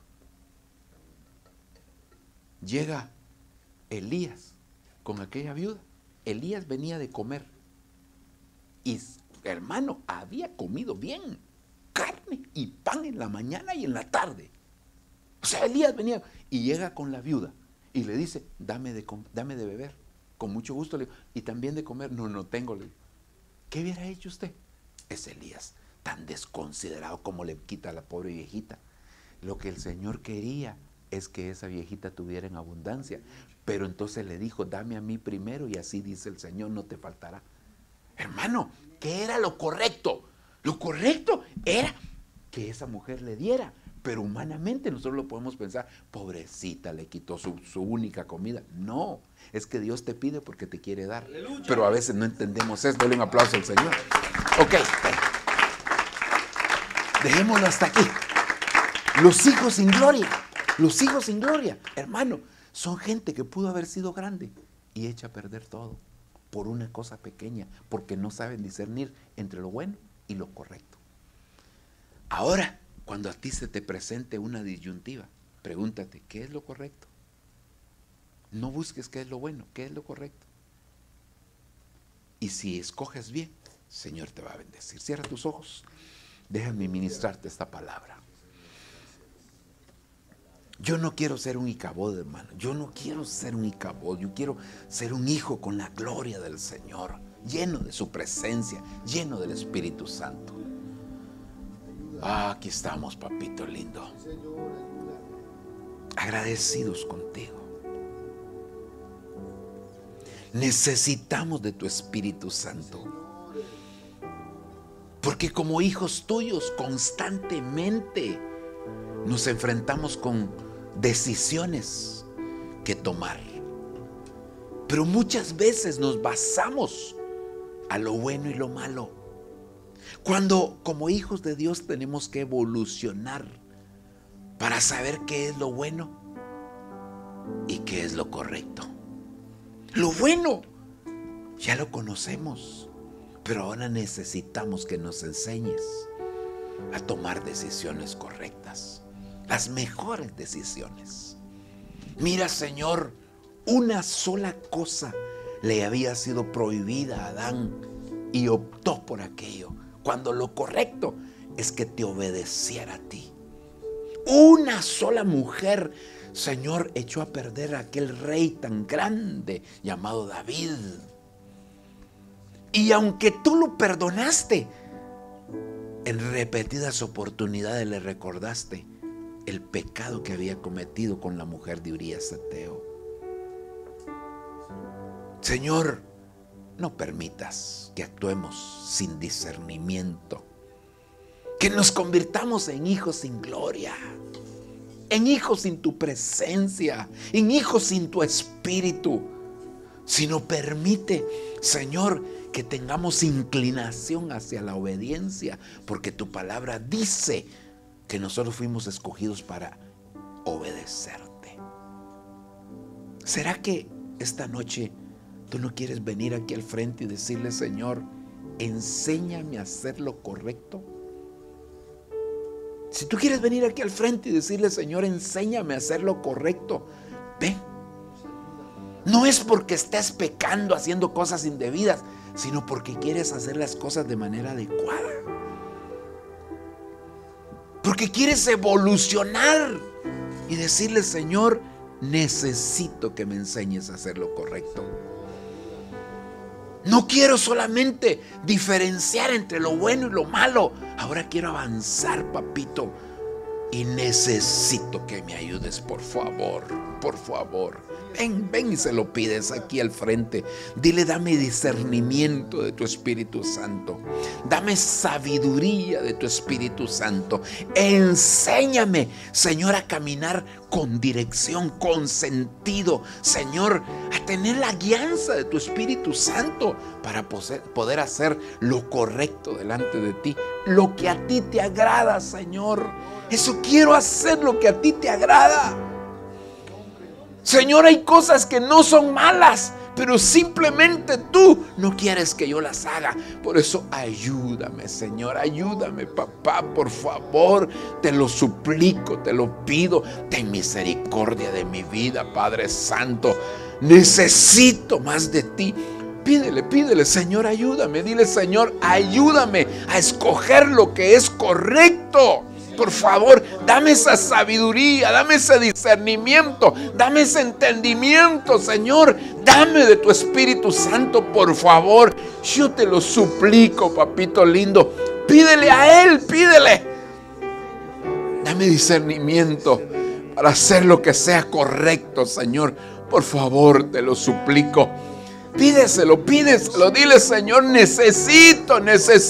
Llega Elías con aquella viuda. Elías venía de comer y, hermano, había comido bien, carne y pan en la mañana y en la tarde. O sea, Elías venía y llega con la viuda y le dice, dame de beber. Con mucho gusto le digo, y también de comer. No tengo, le digo. ¿Qué hubiera hecho usted? Es Elías, tan desconsiderado como le quita a la pobre viejita. Lo que el Señor quería es que esa viejita tuviera en abundancia. Pero entonces le dijo, dame a mí primero y así dice el Señor, no te faltará. Hermano, ¿qué era lo correcto? Lo correcto era que esa mujer le diera. Pero humanamente nosotros lo podemos pensar, pobrecita, le quitó su única comida. No, es que Dios te pide porque te quiere dar. ¡Aleluya! Pero a veces no entendemos eso. Dale un aplauso al Señor. Ok, dejémoslo hasta aquí. Los hijos sin gloria. Los hijos sin gloria, hermano, son gente que pudo haber sido grande y echa a perder todo por una cosa pequeña, porque no saben discernir entre lo bueno y lo correcto. Ahora, cuando a ti se te presente una disyuntiva, pregúntate, ¿qué es lo correcto? No busques qué es lo bueno, qué es lo correcto. Y si escoges bien, Señor te va a bendecir. Cierra tus ojos. Déjame ministrarte esta palabra. Yo no quiero ser un Icabod, hermano. Yo no quiero ser un Icabod. Yo quiero ser un hijo con la gloria del Señor, lleno de su presencia, lleno del Espíritu Santo. Aquí estamos, papito lindo, agradecidos contigo. Necesitamos de tu Espíritu Santo, porque como hijos tuyos constantemente nos enfrentamos con decisiones que tomar, pero muchas veces nos basamos a lo bueno y lo malo, cuando como hijos de Dios tenemos que evolucionar para saber qué es lo bueno y qué es lo correcto. Lo bueno ya lo conocemos, pero ahora necesitamos que nos enseñes a tomar decisiones correctas, las mejores decisiones. Mira, Señor, una sola cosa le había sido prohibida a Adán y optó por aquello, cuando lo correcto es que te obedeciera a ti. Una sola mujer, Señor, echó a perder a aquel rey tan grande llamado David. Y aunque tú lo perdonaste, en repetidas oportunidades le recordaste el pecado que había cometido con la mujer de Urías Eteo. Señor, no permitas que actuemos sin discernimiento, que nos convirtamos en hijos sin gloria, en hijos sin tu presencia, en hijos sin tu espíritu, sino permite, Señor, que tengamos inclinación hacia la obediencia, porque tu palabra dice que nosotros fuimos escogidos para obedecerte. ¿Será que esta noche tú no quieres venir aquí al frente y decirle, Señor, enséñame a hacer lo correcto? Si tú quieres venir aquí al frente y decirle, Señor, enséñame a hacer lo correcto, ven. No es porque estés pecando, haciendo cosas indebidas, sino porque quieres hacer las cosas de manera adecuada. Porque quieres evolucionar y decirle, Señor, necesito que me enseñes a hacer lo correcto. No quiero solamente diferenciar entre lo bueno y lo malo. Ahora quiero avanzar, papito. Y necesito que me ayudes, por favor, por favor. Ven y se lo pides aquí al frente. Dile, dame discernimiento de tu Espíritu Santo. Dame sabiduría de tu Espíritu Santo. Enséñame, Señor, a caminar con dirección, con sentido. Señor, a tener la guianza de tu Espíritu Santo para poder hacer lo correcto delante de ti. Lo que a ti te agrada, Señor. Eso quiero hacer, lo que a ti te agrada. Señor, hay cosas que no son malas, pero simplemente tú no quieres que yo las haga. Por eso ayúdame, Señor, ayúdame, papá, por favor. Te lo suplico, te lo pido. Ten misericordia de mi vida, Padre Santo. Necesito más de ti. Pídele, Señor, ayúdame. Dile, Señor, ayúdame a escoger lo que es correcto. Por favor, dame esa sabiduría, dame ese discernimiento, dame ese entendimiento, Señor. Dame de tu Espíritu Santo, por favor. Yo te lo suplico, papito lindo. Pídele a Él, pídele. Dame discernimiento para hacer lo que sea correcto, Señor. Por favor, te lo suplico. Pídeselo. Dile, Señor, necesito.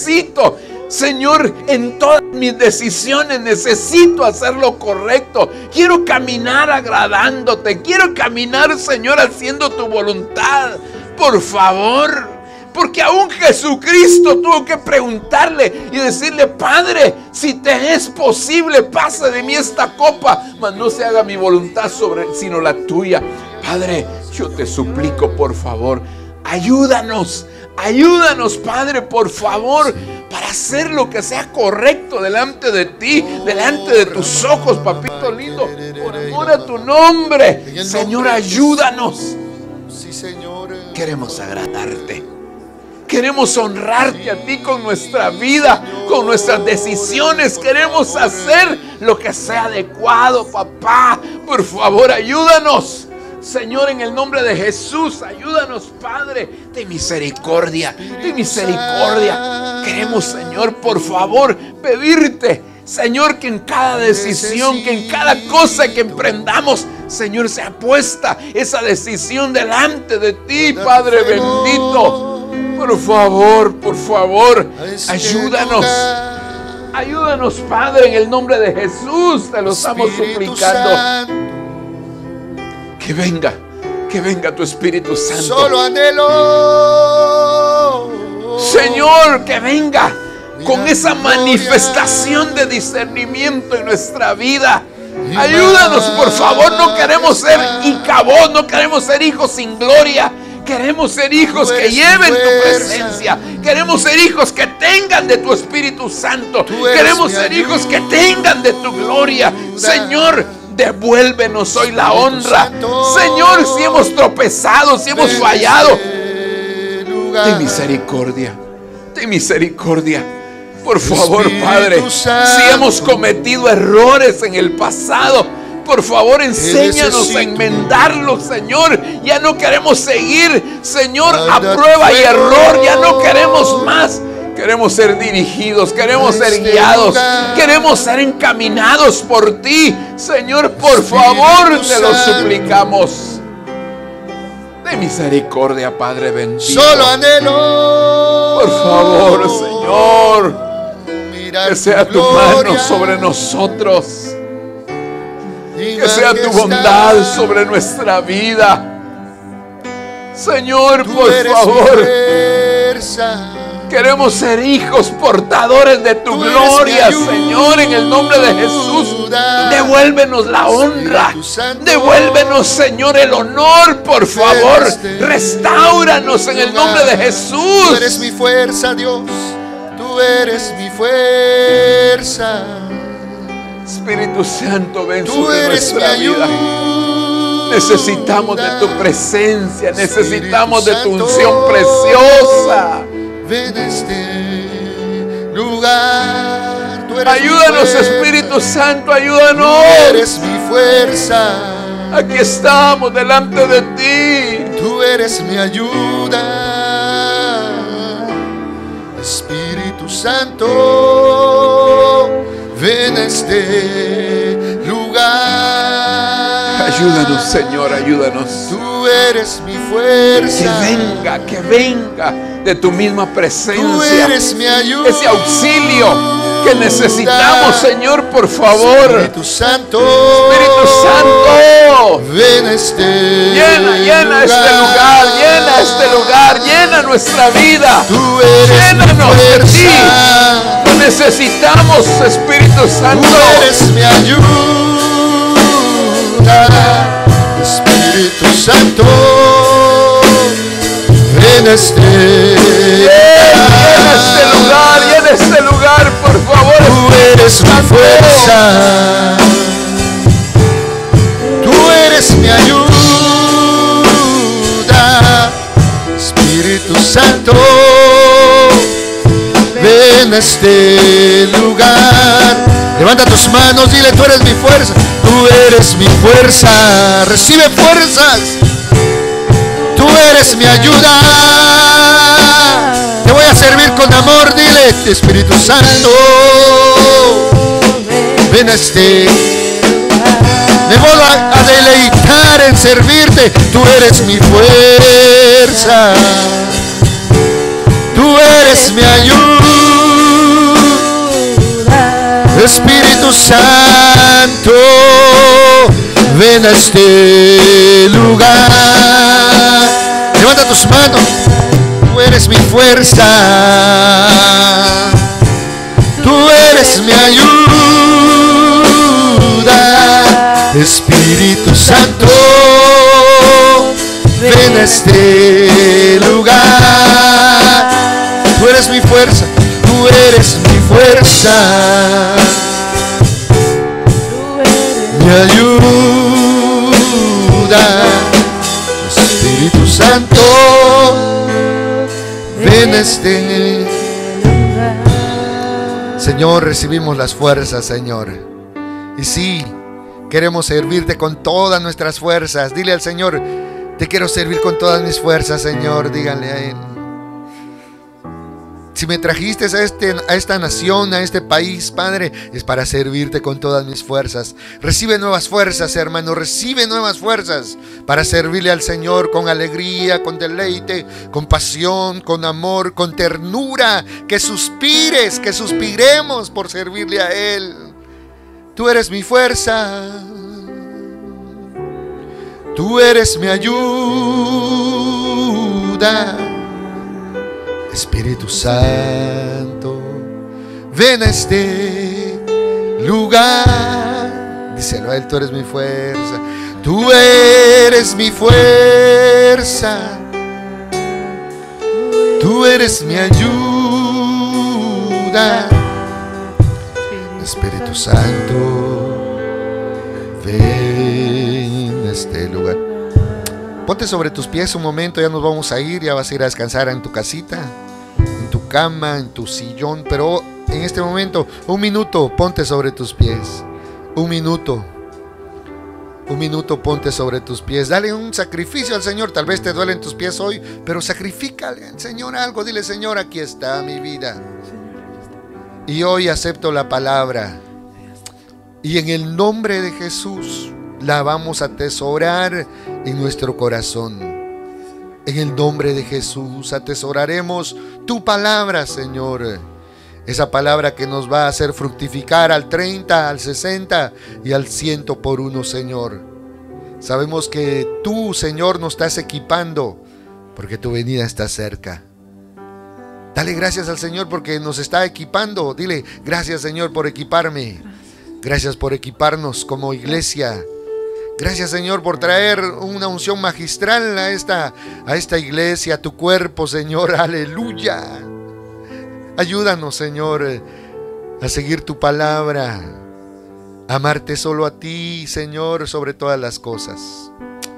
Señor, en todas mis decisiones necesito hacer lo correcto. Quiero caminar agradándote. Quiero caminar, Señor, haciendo tu voluntad. Por favor. Porque aún Jesucristo tuvo que preguntarle y decirle, Padre, si te es posible, pasa de mí esta copa, mas no se haga mi voluntad sino la tuya. Padre, yo te suplico, por favor, ayúdanos, Padre, por favor, para hacer lo que sea correcto delante de ti, delante de tus ojos, papito lindo, por amor a tu nombre. Señor, ayúdanos. Queremos agradarte. Queremos honrarte a ti con nuestra vida, con nuestras decisiones. Queremos hacer lo que sea adecuado, papá. Por favor, ayúdanos. Señor, en el nombre de Jesús, ayúdanos, Padre. Ten misericordia, ten misericordia. Queremos, Señor, por favor, pedirte, Señor, que en cada decisión, que en cada cosa que emprendamos, Señor, sea puesta esa decisión delante de ti, Padre bendito. Por favor, ayúdanos. Ayúdanos, Padre, en el nombre de Jesús. Te lo estamos suplicando. Que venga tu Espíritu Santo.
Solo anhelo,
Señor, que venga con esa manifestación de discernimiento en nuestra vida. Ayúdanos, por favor. No queremos ser Icabod, no queremos ser hijos sin gloria. Queremos ser hijos que lleven tu presencia. Queremos ser hijos que tengan de tu Espíritu Santo. Queremos ser hijos que tengan de tu gloria. Señor, devuélvenos hoy la honra. Señor, si hemos tropezado, si hemos fallado, ten misericordia. Ten misericordia. Por favor, Padre, si hemos cometido errores en el pasado, por favor, enséñanos a enmendarlos, Señor. Ya no queremos seguir, Señor, a prueba y error. Ya no queremos más. Queremos ser dirigidos, queremos ser guiados, queremos ser encaminados por ti. Señor, por favor, te lo suplicamos. De misericordia, Padre bendito.
solo anhelo,
Por favor, Señor, que sea tu mano sobre nosotros. Que sea tu bondad sobre nuestra vida. Señor, por favor, queremos ser hijos portadores de tu gloria, Señor, en el nombre de Jesús. Devuélvenos la honra. Devuélvenos, Señor, el honor, por favor. Restáuranos en el nombre de Jesús.
Tú eres mi fuerza, Dios. Tú eres mi fuerza.
Espíritu Santo, ven
Tú
sobre
eres mi
nuestra vida.
ayuda.
Necesitamos de tu presencia, necesitamos de tu unción preciosa.
Ven a este lugar. Tú eres
Ayúdanos,
mi fuerza.
Espíritu Santo,
Tú
ayúdanos.
eres mi fuerza.
Aquí estamos delante de ti.
Tú eres mi ayuda. Espíritu Santo, ven a este lugar.
Ayúdanos, Señor, ayúdanos.
Tú eres mi fuerza.
Que venga de tu misma
Tú
presencia.
eres mi ayuda.
Ese auxilio que necesitamos, Señor, por favor.
Espíritu Santo,
Espíritu Santo,
ven a este
llena este lugar, llena nuestra vida.
Tú eres
Llénanos
mi
de ti.
fuerza.
Lo necesitamos, Espíritu Santo.
Tú eres mi ayuda. Espíritu Santo, ven a este
Llena este lugar, por favor.
Tú eres mi fuerza. Tú eres mi ayuda. Espíritu Santo, ven a este lugar. Levanta tus manos, dile: tú eres mi fuerza. Tú eres mi fuerza. Recibe fuerzas. Tú eres mi ayuda. Te voy a servir con amor, dile: Espíritu Santo, ven a este. Me voy a deleitar en servirte. Tú eres mi fuerza. Tú eres mi ayuda. Espíritu Santo, ven a este lugar. Levanta tus manos. Tú eres mi fuerza. Tú eres mi ayuda. Espíritu Santo, ven a este lugar. Tú eres mi fuerza. Tú eres mi fuerza. Mi ayuda. Espíritu Santo, ven a este lugar. Señor, recibimos las fuerzas, Señor. Y sí, queremos servirte con todas nuestras fuerzas. Dile al Señor: te quiero servir con todas mis fuerzas, Señor. Díganle a Él. Si me trajiste a esta nación, a este país, Padre, es para servirte con todas mis fuerzas. Recibe nuevas fuerzas, hermano. Recibe nuevas fuerzas para servirle al Señor con alegría, con deleite, con pasión, con amor, con ternura. Que suspires, que suspiremos por servirle a Él. Tú eres mi fuerza. Tú eres mi ayuda. Espíritu Santo, ven a este lugar. Díselo a Él: tú eres mi fuerza. Tú eres mi fuerza. Tú eres mi ayuda. Espíritu Santo, ven a este lugar. Ponte sobre tus pies un momento, ya nos vamos a ir, ya vas a ir a descansar en tu casita, en tu cama, en tu sillón, pero en este momento, un minuto, ponte sobre tus pies. Un minuto, ponte sobre tus pies. Dale un sacrificio al Señor. Tal vez te duelen tus pies hoy, pero sacrifícale al Señor algo. Dile: Señor, aquí está mi vida. Y hoy acepto la palabra. Y en el nombre de Jesús la vamos a atesorar en nuestro corazón. En el nombre de Jesús atesoraremos tu palabra, Señor. Esa palabra que nos va a hacer fructificar al 30, al 60 y al 100 por uno, Señor. Sabemos que tú, Señor, nos estás equipando porque tu venida está cerca. Dale gracias al Señor porque nos está equipando. Dile: gracias, Señor, por equiparme. Gracias por equiparnos como iglesia. Gracias, Señor, por traer una unción magistral a esta iglesia, a tu cuerpo, Señor. Aleluya. Ayúdanos, Señor, a seguir tu palabra, a amarte solo a ti, Señor, sobre todas las cosas.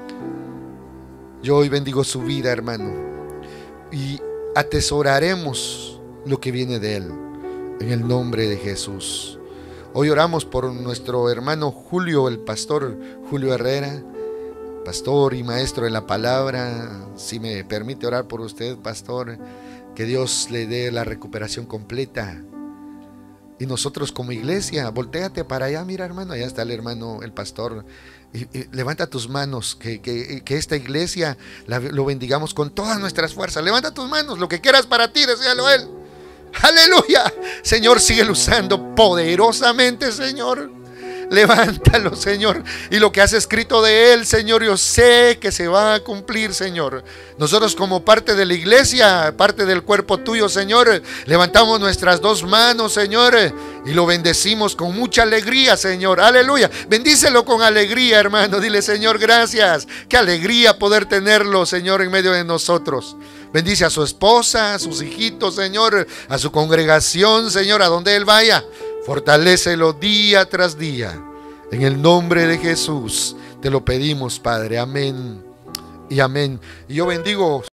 Yo hoy bendigo su vida, hermano, y atesoraremos lo que viene de Él, en el nombre de Jesús. Hoy oramos por nuestro hermano Julio, el pastor Julio Herrera, pastor y maestro de la palabra. Si me permite orar por usted, pastor, que Dios le dé la recuperación completa. Y nosotros como iglesia, voltéate para allá, mira, hermano, allá está el hermano, el pastor. Y levanta tus manos, que esta iglesia lo bendigamos con todas nuestras fuerzas. Levanta tus manos, lo que quieras para ti, deséalo a Él. Aleluya. Señor, sigue usando poderosamente, Señor. Levántalo, Señor. Y lo que has escrito de Él, Señor, yo sé que se va a cumplir, Señor. Nosotros como parte de la iglesia, parte del cuerpo tuyo, Señor, levantamos nuestras dos manos, Señor, y lo bendecimos con mucha alegría, Señor. Aleluya. Bendícelo con alegría, hermano. Dile: Señor, gracias. Qué alegría poder tenerlo, Señor, en medio de nosotros. Bendice a su esposa, a sus hijitos, Señor, a su congregación, Señor, a donde Él vaya. Fortalécelo día tras día. En el nombre de Jesús te lo pedimos, Padre. Amén y amén. Y yo bendigo